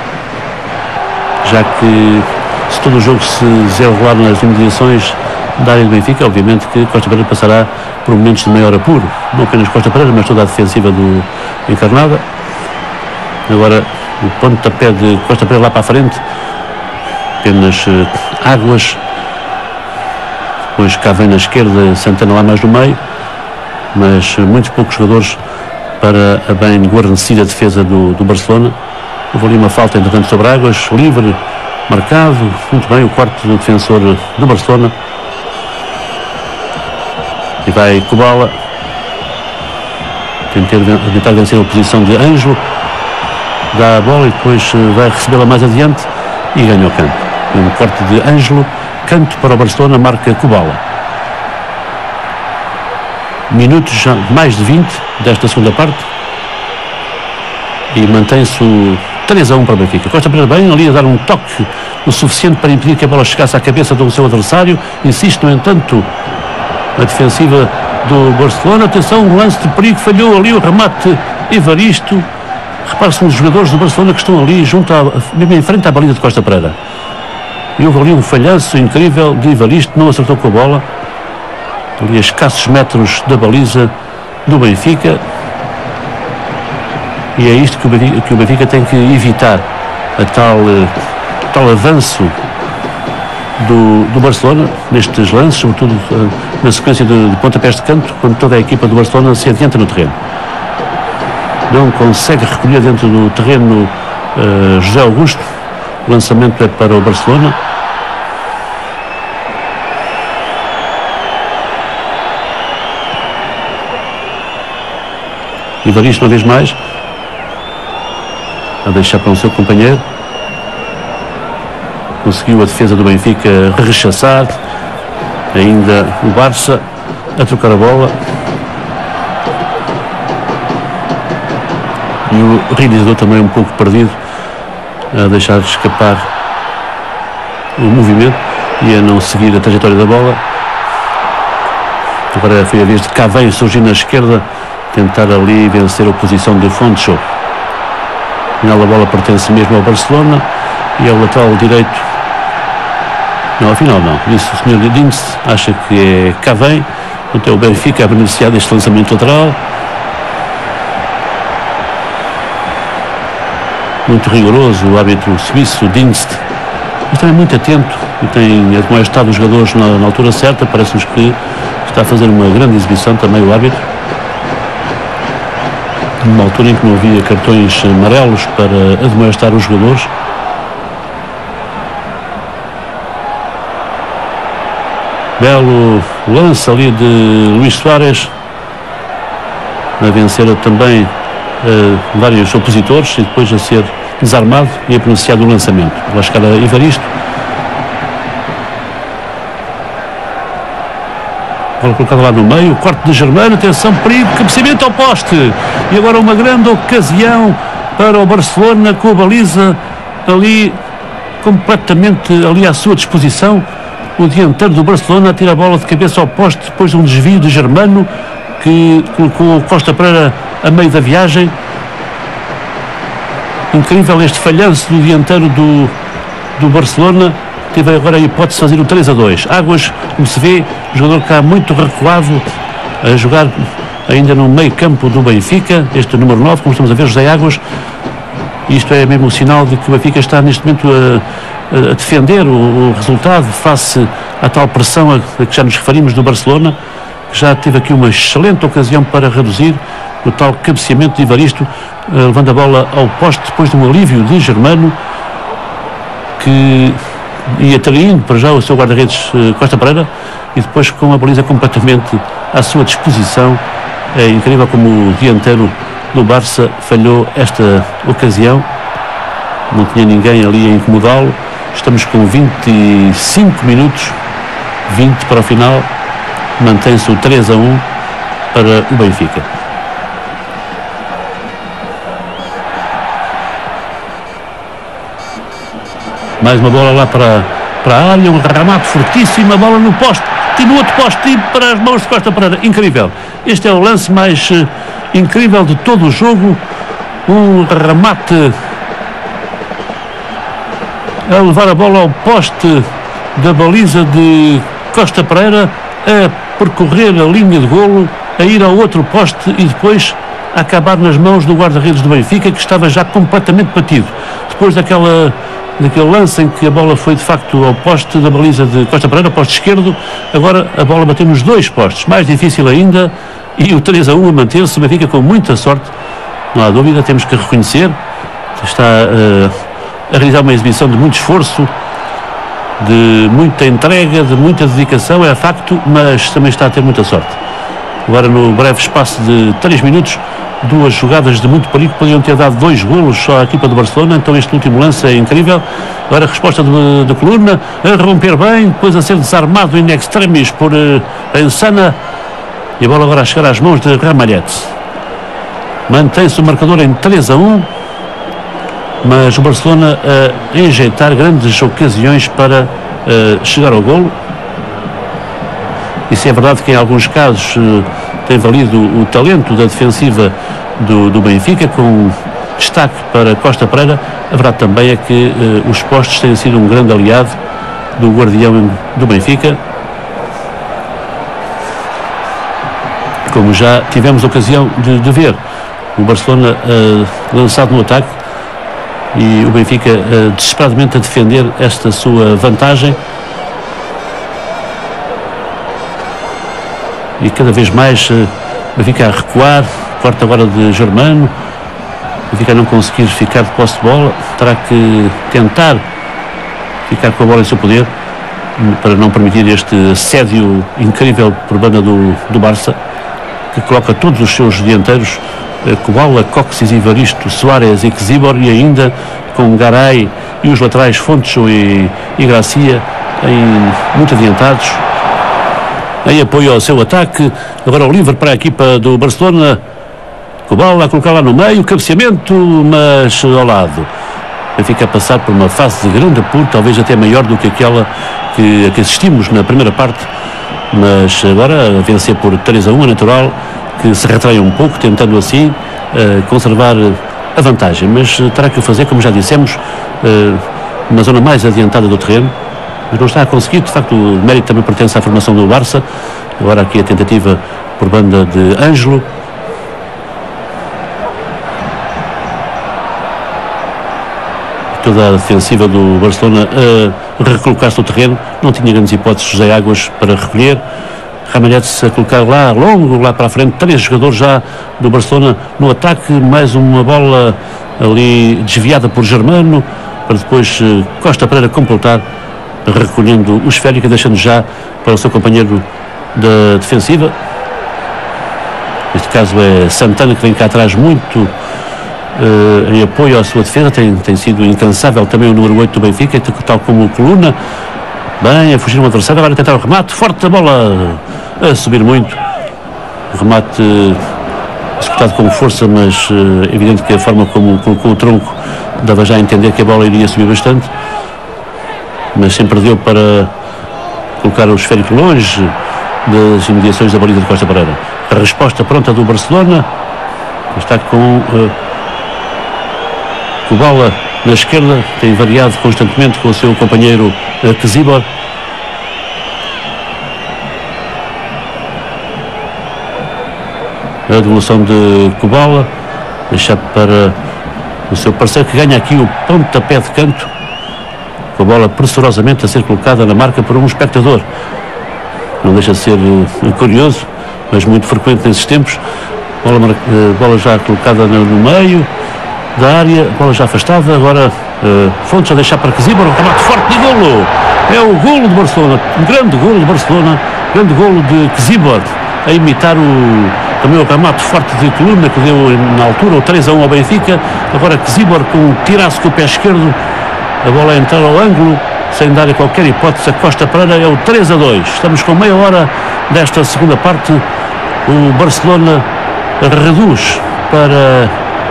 já que se todo o jogo se desenrolar nas imediações da área do Benfica, obviamente que Costa Pereira passará por momentos de maior apuro, não apenas Costa Pereira, mas toda a defensiva do Encarnada. Agora o pontapé de Costa Pereira lá para a frente, apenas Águas, depois cá vem na esquerda Santana lá mais no meio, mas muitos poucos jogadores para a bem guarnecida defesa do Barcelona. Houve ali uma falta entretanto sobre Águas, livre, marcado, muito bem, o quarto defensor do Barcelona. E vai Kubala tentar vencer a posição de Ângelo, dá a bola e depois vai recebê-la mais adiante e ganha o canto. Um corte de Ângelo, canto para o Barcelona, marca Kubala. Minutos já mais de 20 desta segunda parte e mantém-se o 3-1 para o Benfica. Costa Pereira bem ali a dar um toque o suficiente para impedir que a bola chegasse à cabeça do seu adversário. Insiste, no entanto, a defensiva do Barcelona. Atenção, um lance de perigo, falhou ali o remate Evaristo. Repare-se nos jogadores do Barcelona que estão ali mesmo em frente à baliza de Costa Pereira. E houve ali um falhanço incrível de Evaristo, não acertou com a bola, ali a escassos metros da baliza do Benfica. E é isto que o Benfica tem que evitar, a tal avanço do Barcelona nestes lances, sobretudo na sequência de pontapés de canto, quando toda a equipa do Barcelona se adianta no terreno. Não consegue recolher dentro do terreno José Augusto. O lançamento é para o Barcelona. Evaristo uma vez mais a deixar para o seu companheiro. Conseguiu a defesa do Benfica rechaçar. Ainda o Barça a trocar a bola. E o realizador também um pouco perdido, a deixar escapar o movimento e a não seguir a trajetória da bola. Agora foi a vez de Cavém surgir na esquerda, tentar ali vencer a oposição de Fontes. Afinal a bola pertence mesmo ao Barcelona e ao lateral direito. Não, afinal não, disse o Sr. Dinst, acha que é Cavém, então o Benfica a beneficiar deste lançamento lateral. Muito rigoroso o árbitro suíço Dinst, mas também muito atento e tem admoestado os jogadores na altura certa. Parece-nos que está a fazer uma grande exibição também o árbitro, numa altura em que não havia cartões amarelos para admoestar os jogadores. Belo lance ali de Luís Soares, a vencer também vários opositores e depois a ser desarmado e a pronunciar o lançamento. Vai chegar a Evaristo. Bola colocada lá no meio, corte de Germano, atenção, perigo, cabeceamento ao poste. E agora uma grande ocasião para o Barcelona, com a baliza ali completamente ali à sua disposição. O dianteiro do Barcelona tira a bola de cabeça ao poste depois de um desvio de Germano, que colocou Costa Pereira a meio da viagem. Incrível este falhanço do dianteiro do Barcelona. Teve agora a hipótese de fazer o 3-2. Águas, como se vê, o jogador cá muito recuado, a jogar ainda no meio campo do Benfica, este número 9, como estamos a ver, José Águas. Isto é mesmo um sinal de que o Benfica está neste momento a defender o resultado face à tal pressão a que já nos referimos do Barcelona, que já teve aqui uma excelente ocasião para reduzir o tal cabeceamento de Evaristo, levando a bola ao poste depois de um alívio de Germano. que ia traindo para já o seu guarda-redes Costa Pereira, e depois com a baliza completamente à sua disposição. É incrível como o dianteiro do Barça falhou esta ocasião, não tinha ninguém ali a incomodá-lo. Estamos com 25 minutos, 20 para o final, mantém-se o 3-1 para o Benfica. Mais uma bola lá para a área, um remate fortíssimo, a bola no poste, e no outro poste, e para as mãos de Costa Pereira. Incrível. Este é o lance mais incrível de todo o jogo. Um remate a levar a bola ao poste da baliza de Costa Pereira, a percorrer a linha de golo, a ir ao outro poste e depois a acabar nas mãos do guarda-redes do Benfica, que estava já completamente batido. Depois daquele lance em que a bola foi de facto ao poste da baliza de Costa Pereira, ao poste esquerdo, agora a bola bateu nos dois postes, mais difícil ainda, e o 3-1 a manter-se. O Benfica com muita sorte, não há dúvida, temos que reconhecer, está a realizar uma exibição de muito esforço, de muita entrega, de muita dedicação, é facto, mas também está a ter muita sorte. Agora, no breve espaço de 3 minutos, duas jogadas de muito perigo, podiam ter dado 2 golos só à equipa do Barcelona, então este último lance é incrível. Agora a resposta de Coluna, a romper bem, depois a ser desarmado in extremis por Ensana, e a bola agora a chegar às mãos de Ramalhete. Mantém-se o marcador em 3-1, mas o Barcelona a enjeitar grandes ocasiões para chegar ao golo. Isso é verdade que em alguns casos tem valido o talento da defensiva do Benfica, com destaque para Costa Pereira. A verdade também é que os postes têm sido um grande aliado do guardião do Benfica, como já tivemos a ocasião de ver. O Barcelona lançado no ataque e o Benfica desesperadamente a defender esta sua vantagem, e cada vez mais o Benfica a recuar. Corta agora de Germano, o Benfica não conseguir ficar de posse de bola, terá que tentar ficar com a bola em seu poder para não permitir este assédio incrível por banda do Barça, que coloca todos os seus dianteiros, Kubala, Coxis, Ivaristo, Soares e Czibor, e ainda com Garay e os laterais Foncho e Gracia muito adiantados, em apoio ao seu ataque. Agora o livre para a equipa do Barcelona, Kubala a colocar lá no meio, cabeceamento, mas ao lado. Fica a passar por uma fase de grande apuro, talvez até maior do que aquela que assistimos na primeira parte, mas agora a vencer por 3-1 é natural que se retraia um pouco, tentando assim conservar a vantagem, mas terá que o fazer, como já dissemos, na zona mais adiantada do terreno, mas não está a conseguir. De facto, o mérito também pertence à formação do Barça. Agora aqui a tentativa por banda de Ângelo. Toda a defensiva do Barcelona a recolocar-se no terreno, não tinha grandes hipóteses José Águas para recolher. Ramalhete a colocar lá longo, lá para a frente, 3 jogadores já do Barcelona no ataque, mais uma bola ali desviada por Germano, para depois Costa Pereira completar, recolhendo o esférico, deixando já para o seu companheiro da defensiva. Neste caso é Santana, que vem cá atrás muito em apoio à sua defesa, tem sido incansável também o número 8 do Benfica, tal como o Coluna, bem a fugir um adversário. Agora a tentar o remate, forte a bola, a subir muito, remate executado com força, mas é evidente que a forma como colocou o tronco dava já a entender que a bola iria subir bastante, mas sempre deu para colocar o esférico longe das imediações da baliza de Costa Pereira. A resposta pronta do Barcelona está com o bola na esquerda, tem variado constantemente com o seu companheiro Czibor. A devolução de Kubala, deixado para o seu parceiro, que ganha aqui o pontapé de canto, com a bola pressurosamente a ser colocada na marca por um espectador. Não deixa de ser curioso, mas muito frequente nesses tempos. Bola já colocada no meio, da área, a bola já afastada, agora Fontes a deixar para Kziber, um remate forte de golo, é o golo de Barcelona, um grande golo de Barcelona, grande golo de Kziber, a imitar também o remate forte de Coluna que deu na altura, o 3-1 ao Benfica. Agora Kziber com um tiraço com o pé esquerdo, a bola a entrar ao ângulo, sem dar qualquer hipótese a Costa Pereira, é o 3-2, estamos com meia hora desta segunda parte, o Barcelona reduz para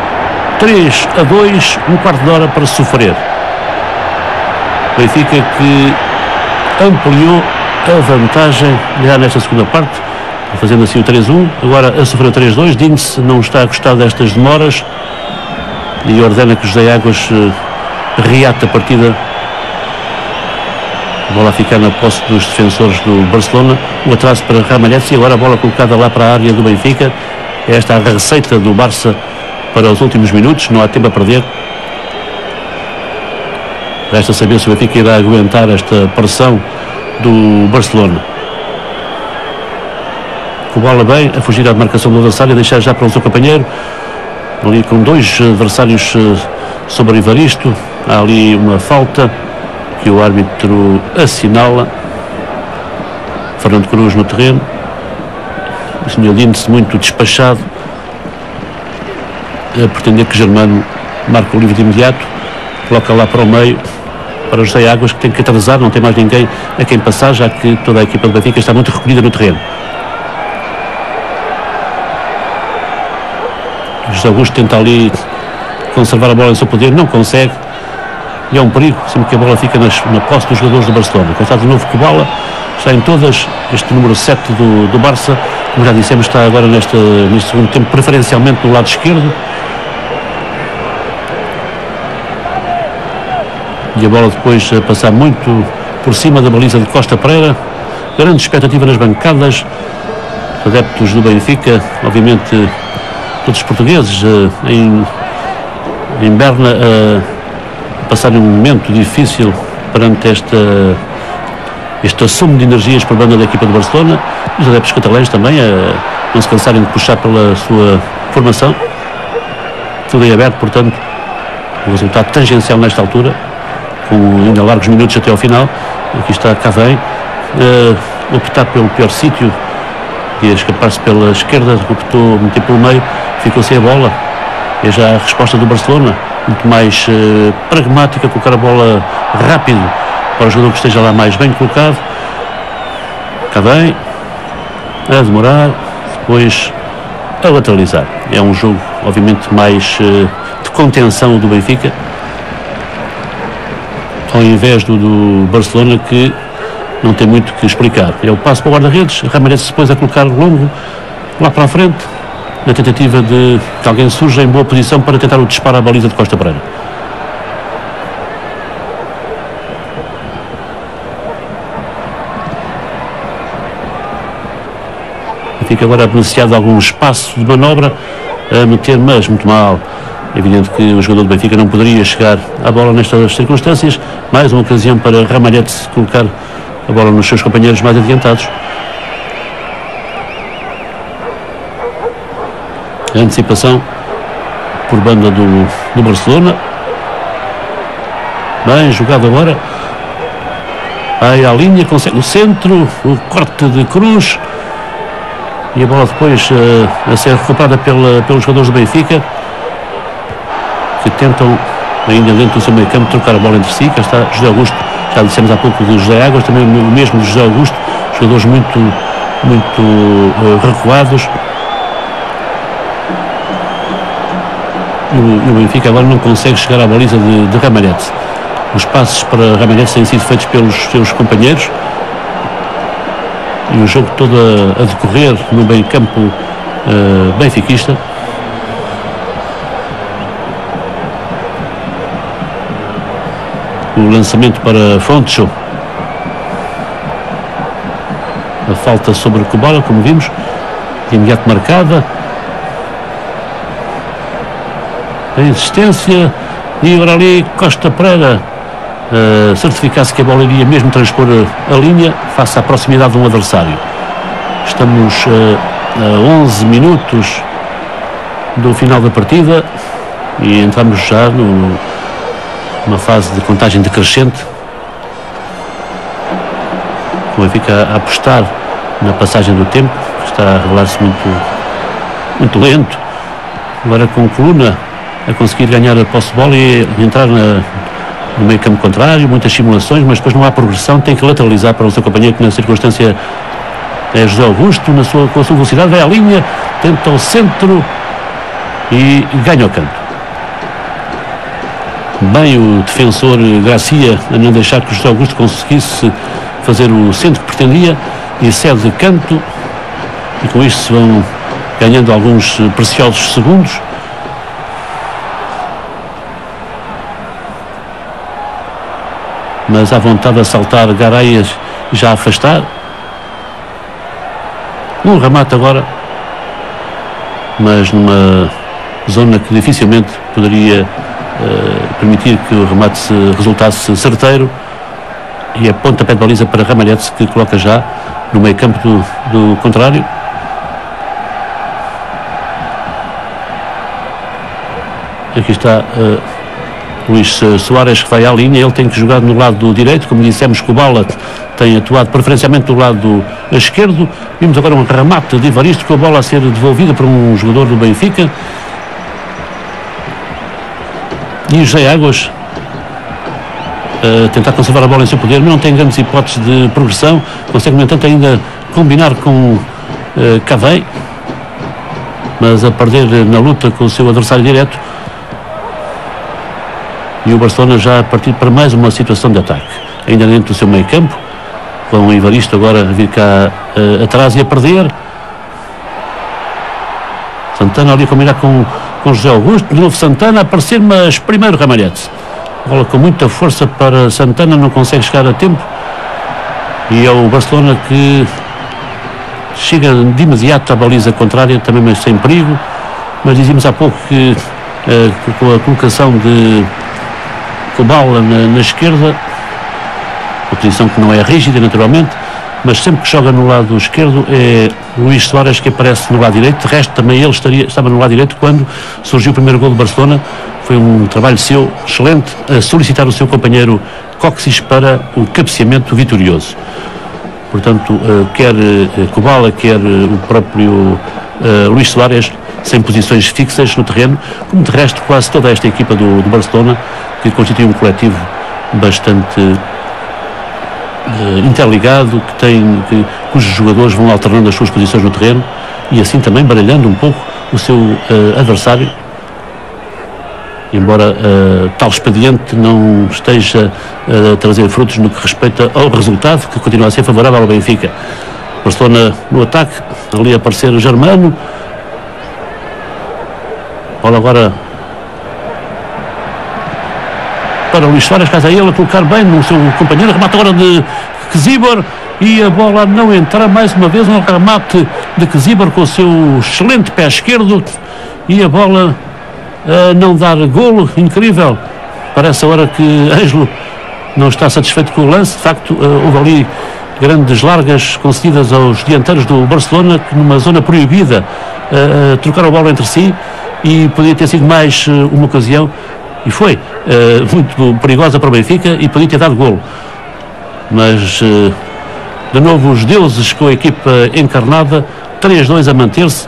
3-2, um quarto de hora para sofrer. Benfica que ampliou a vantagem já nesta segunda parte, fazendo assim o 3-1, agora a sofrer o 3-2. Dinse não está a gostar destas demoras e ordena que José Águas reate a partida. A bola a ficar na posse dos defensores do Barcelona, o atraso para Ramallets e agora a bola colocada lá para a área do Benfica. Esta é a receita do Barça para os últimos minutos, não há tempo a perder. Resta saber se o Benfica irá aguentar esta pressão do Barcelona. Com a bola bem, a fugir à marcação do adversário, a deixar já para o seu companheiro, ali com dois adversários sobre Evaristo. Há ali uma falta que o árbitro assinala. Fernando Cruz no terreno, o Sr. Dinse muito despachado, a pretender que Germano marque o livre de imediato, coloca lá para o meio para José Águas, que tem que atrasar, não tem mais ninguém a quem passar, já que toda a equipa do Benfica está muito recolhida no terreno. José Augusto tenta ali conservar a bola em seu poder, não consegue, e é um perigo, sempre que a bola fica na posse dos jogadores do Barcelona. Está de novo com a bola, está em todas, este número 7 do Barça, como já dissemos, está agora neste segundo tempo, preferencialmente no lado esquerdo. E a bola depois a passar muito por cima da baliza de Costa Pereira. Grande expectativa nas bancadas, adeptos do Benfica, obviamente todos os portugueses em Berna a passarem um momento difícil perante este assumo de energias por banda da equipa do Barcelona. Os adeptos catalães também a não se cansarem de puxar pela sua formação. Tudo em aberto, portanto, um resultado tangencial nesta altura, com ainda largos minutos até ao final. Aqui está Cavém a optar pelo pior sítio e a escapar-se pela esquerda, optou meter pelo meio, ficou sem a bola. É já a resposta do Barcelona, muito mais pragmática, colocar a bola rápido para o jogador que esteja lá mais bem colocado. Cavém a demorar, depois a lateralizar. É um jogo obviamente mais de contenção do Benfica, ao invés do Barcelona, que não tem muito que explicar. É o passo para o guarda-redes, Ramallets depois a colocar longo lá para a frente, na tentativa de que alguém surja em boa posição para tentar o disparo à baliza de Costa Pereira. Fica agora beneficiado de algum espaço de manobra a meter, mas muito mal. É evidente que o jogador do Benfica não poderia chegar à bola nestas circunstâncias. Mais uma ocasião para Ramallets colocar a bola nos seus companheiros mais adiantados. A antecipação por banda do Barcelona. Bem jogado agora. Vai à linha, consegue o centro, o corte de Cruz. E a bola depois a ser recuperada pelos jogadores do Benfica, que tentam, ainda dentro do seu meio campo, trocar a bola entre si. Cá está José Augusto, já dissemos há pouco de José Águas, também o mesmo de José Augusto, jogadores muito recuados. E o Benfica agora não consegue chegar à baliza de Ramallets. Os passos para Ramallets têm sido feitos pelos seus companheiros. E o jogo todo a decorrer no meio campo benfiquista. O lançamento para Fontes. A falta sobre Kubala, como vimos, de imediato marcada. A insistência e agora ali Costa Pereira certificar-se que a bola iria mesmo transpor a linha face à proximidade de um adversário. Estamos a 11 minutos do final da partida. e entramos já numa fase de contagem decrescente. O Benfica a apostar na passagem do tempo, que está a revelar-se muito lento. Agora com Coluna a conseguir ganhar a posse de bola e entrar no meio campo contrário, muitas simulações, mas depois não há progressão, tem que lateralizar para o seu companheiro, que na circunstância é José Augusto, com a sua velocidade, vai à linha, tenta o centro e ganha o canto. Bem o defensor Gracia a não deixar que o José Augusto conseguisse fazer o centro que pretendia e cede de canto, e com isto se vão ganhando alguns preciosos segundos. Mas à vontade de saltar Garaias e já afastar. Um remate agora, mas numa zona que dificilmente poderia permitir que o remate resultasse certeiro, e a pontapé de baliza para Ramalhetes, que coloca já no meio campo do contrário. Aqui está Luís Soares, que vai à linha. Ele tem que jogar no lado direito, como dissemos que o Bala tem atuado preferencialmente do lado esquerdo. Vimos agora um remate de Evaristo, com a bola a ser devolvida por um jogador do Benfica, e o José Águas tentar conservar a bola em seu poder, mas não tem grandes hipóteses de progressão. Consegue, no entanto, ainda combinar com Cavei, mas a perder na luta com o seu adversário direto. E o Barcelona já a partir para mais uma situação de ataque, ainda dentro do seu meio campo, com o Evaristo agora a vir cá atrás e a perder. Santana ali a combinar com José Augusto, de novo Santana a aparecer, mas primeiro Ramalhetes. Bola com muita força para Santana, não consegue chegar a tempo, e é o Barcelona que chega de imediato à baliza contrária, também mas sem perigo. Mas dizíamos há pouco que com a colocação de Cobala na esquerda, uma posição que não é rígida naturalmente, mas sempre que joga no lado esquerdo é Luís Soares que aparece no lado direito. De resto também ele estava no lado direito quando surgiu o primeiro gol do Barcelona. Foi um trabalho seu excelente a solicitar o seu companheiro Coxis para o cabeceamento vitorioso. Portanto, quer Cobala, quer o próprio Luís Soares, sem posições fixas no terreno, como de resto quase toda esta equipa do Barcelona, que constitui um coletivo bastante interligado, cujos jogadores vão alternando as suas posições no terreno e assim também baralhando um pouco o seu adversário, embora tal expediente não esteja a trazer frutos no que respeita ao resultado, que continua a ser favorável ao Benfica. Barcelona no ataque, ali a aparecer o Germano. Bola agora para o Luís Soares, casa ele a colocar bem no seu companheiro, remate agora de Kezibor, e a bola não entra mais uma vez, um remate de Kezibor com o seu excelente pé esquerdo, e a bola não dar golo. Incrível, parece agora que Ângelo não está satisfeito com o lance. De facto, houve ali grandes largas concedidas aos dianteiros do Barcelona, que numa zona proibida trocaram a bola entre si, e podia ter sido mais uma ocasião, e foi muito perigosa para o Benfica e podia ter dado golo. Mas de novo os deuses com a equipa encarnada, 3-2 a manter-se,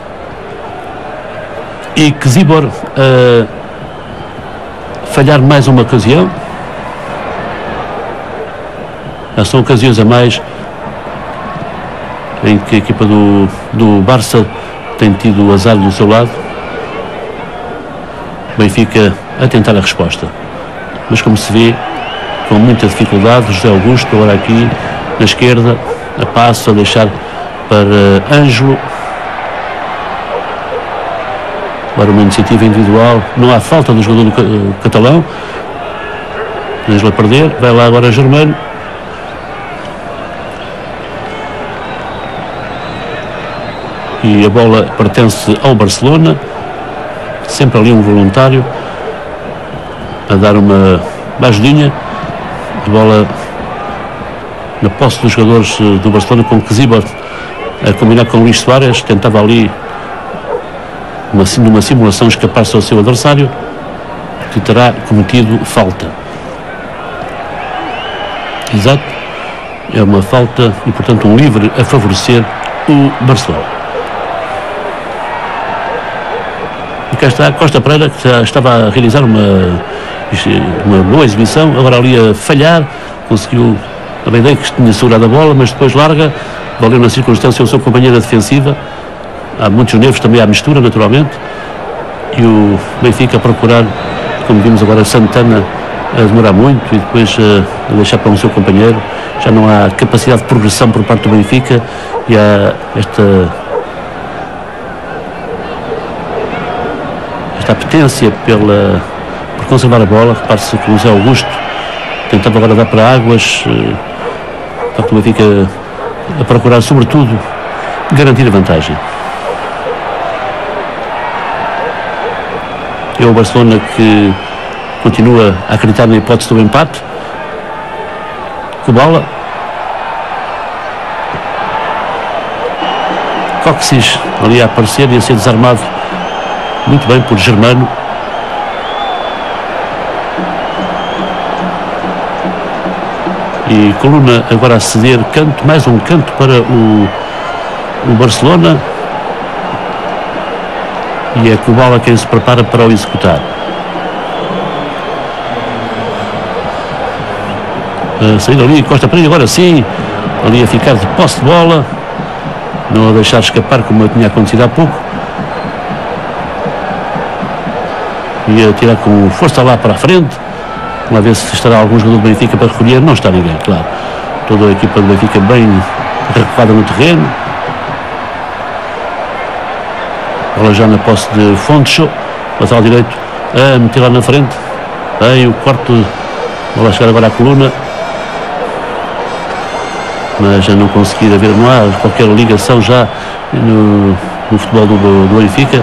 e Kezibor falhar mais uma ocasião. São ocasiões a mais em que a equipa do Barça tem tido o azar do seu lado. Benfica a tentar a resposta, mas como se vê, com muita dificuldade. José Augusto agora aqui na esquerda, a passo a deixar para Ângelo. Agora uma iniciativa individual, não há falta do jogador do catalão. Ângelo a perder, vai lá agora Germano. E a bola pertence ao Barcelona, sempre ali um voluntário a dar uma ajudinha. A bola na posse dos jogadores do Barcelona, com Kezibor a combinar com Luís Soares, tentava ali numa simulação escapar-se ao seu adversário. que terá cometido falta. Exato, é uma falta e, portanto, um livre a favorecer o Barcelona. E cá está Costa Pereira, que já estava a realizar uma boa exibição, agora ali a falhar, conseguiu, também bem que tinha segurado a bola, mas depois larga, valeu na circunstância o seu companheiro defensiva. Há muitos nervos também à mistura, naturalmente, e o Benfica a procurar, como vimos agora, Santana a demorar muito e depois a deixar para o seu companheiro. Já não há capacidade de progressão por parte do Benfica e há esta apetência por conservar a bola. Repare-se que o José Augusto tentava agora dar para Águas, para o Benfica a procurar, sobretudo, garantir a vantagem. É o Barcelona que continua a acreditar na hipótese do empate. Com bola. Coxis ali a aparecer e a ser desarmado muito bem por Germano. E Coluna agora a ceder canto, mais um canto para o Barcelona. E é Kubala quem se prepara para o executar. Saindo ali, Costa Pereira, agora sim, ali a ficar de posse de bola, não a deixar escapar como tinha acontecido há pouco. E a tirar com força lá para a frente. Uma vez se estará algum jogador do Benfica para recolher, não está ninguém, claro. Toda a equipa do Benfica bem recuada no terreno. Bola já na posse de Fontes, lateral direito a meter lá na frente. Bem, o corte, bola a chegar agora à Coluna, mas já não conseguir haver, não há qualquer ligação já no futebol do Benfica.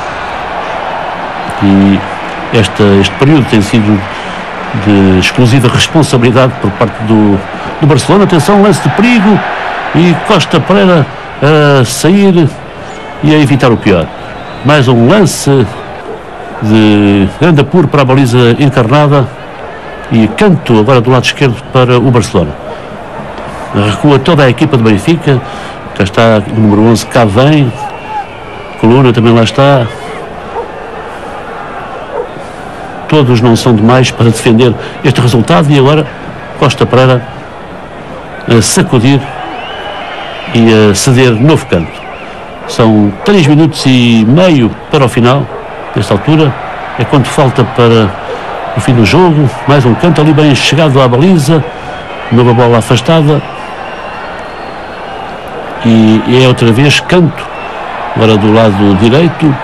E este período tem sido de exclusiva responsabilidade por parte do Barcelona. Atenção, lance de perigo e Costa Pereira a sair e a evitar o pior. Mais um lance de grande apuro para a baliza encarnada e canto agora do lado esquerdo para o Barcelona. Recua toda a equipa do Benfica. Cá está o número 11, cá vem. Coluna também lá está. Todos não são demais para defender este resultado. E agora Costa Pereira a sacudir e a ceder novo canto. São 3 minutos e meio para o final. Nesta altura é quanto falta para o fim do jogo. Mais um canto ali bem chegado à baliza, nova bola afastada e é outra vez canto agora do lado direito.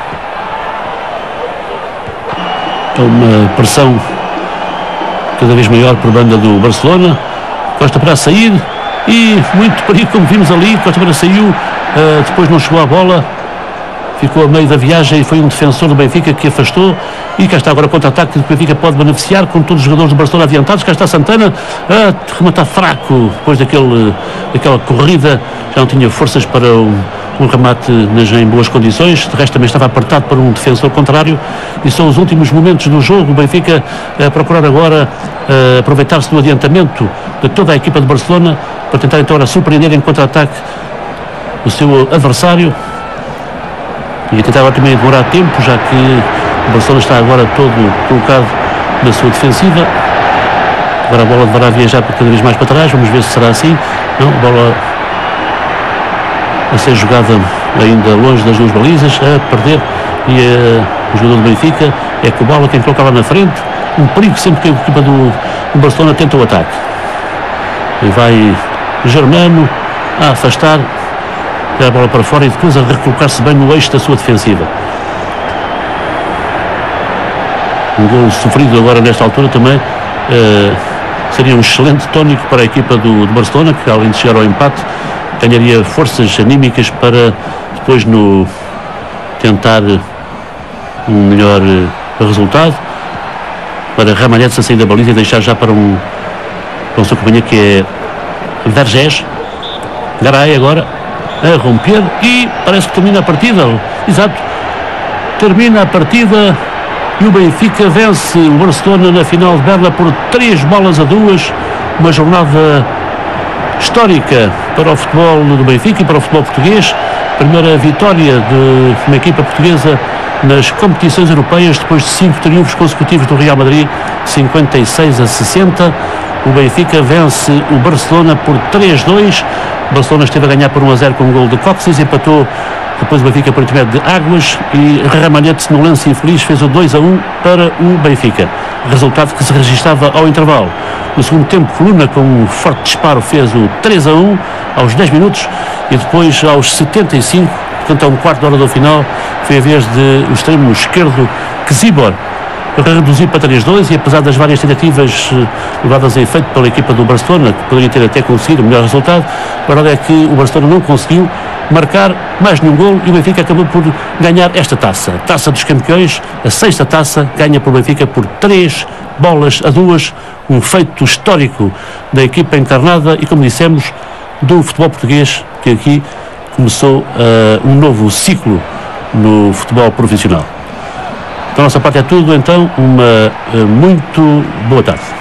É uma pressão cada vez maior por banda do Barcelona. Costa para sair e muito perigo, como vimos ali. Costa para saiu, depois não chegou à bola, ficou a meio da viagem e foi um defensor do Benfica que afastou. E cá está agora o contra-ataque que o Benfica pode beneficiar com todos os jogadores do Barcelona adiantados. Cá está Santana a rematar fraco depois daquela corrida, já não tinha forças para um remate em boas condições. De resto também estava apertado por um defensor contrário e são os últimos momentos do jogo. O Benfica a procurar agora aproveitar-se do adiantamento de toda a equipa de Barcelona para tentar então surpreender em contra-ataque o seu adversário e tentar agora também demorar tempo, já que o Barcelona está agora todo colocado na sua defensiva. Agora a bola deverá viajar cada vez mais para trás, vamos ver se será assim. Não, a bola a ser jogada ainda longe das duas balizas, a perder, e o jogador do Benfica é Kubala quem coloca lá na frente. Um perigo sempre que a equipa do Barcelona tenta o ataque. E vai Germano a afastar a bola para fora e depois a recolocar-se bem no eixo da sua defensiva. Um gol sofrido agora nesta altura também seria um excelente tónico para a equipa do Barcelona, que além de chegar ao empate ganharia forças anímicas para depois tentar um melhor resultado, para Ramalhetes a sair da baliza e deixar já para o seu companheiro, que é Vergés. Garay agora a romper e parece que termina a partida. Exato, termina a partida e o Benfica vence o Barcelona na final de Berna por 3-2, uma jornada histórica para o futebol do Benfica e para o futebol português. Primeira vitória de uma equipa portuguesa nas competições europeias depois de 5 triunfos consecutivos do Real Madrid, 56-60. O Benfica vence o Barcelona por 3-2. O Barcelona esteve a ganhar por 1-0 com um gol de Coxes, empatou depois o Benfica por intermédio de Águas e Ramalhete, no lance infeliz, fez o 2-1 para o Benfica, resultado que se registava ao intervalo. No segundo tempo, Coluna, com um forte disparo, fez o 3-1 aos 10 minutos e depois aos 75, portanto a um quarto de hora do final, foi a vez de o extremo esquerdo Kezibor reduzir para 3-2 e apesar das várias tentativas levadas a efeito pela equipa do Barcelona, que poderia ter até conseguido o melhor resultado, a verdade é que o Barcelona não conseguiu marcar mais nenhum gol e o Benfica acabou por ganhar esta taça. Taça dos Campeões, a 6ª taça, ganha por Benfica por 3-2, um feito histórico da equipa encarnada e, como dissemos, do futebol português, que aqui começou um novo ciclo no futebol profissional. Da nossa parte é tudo, então, uma muito boa tarde.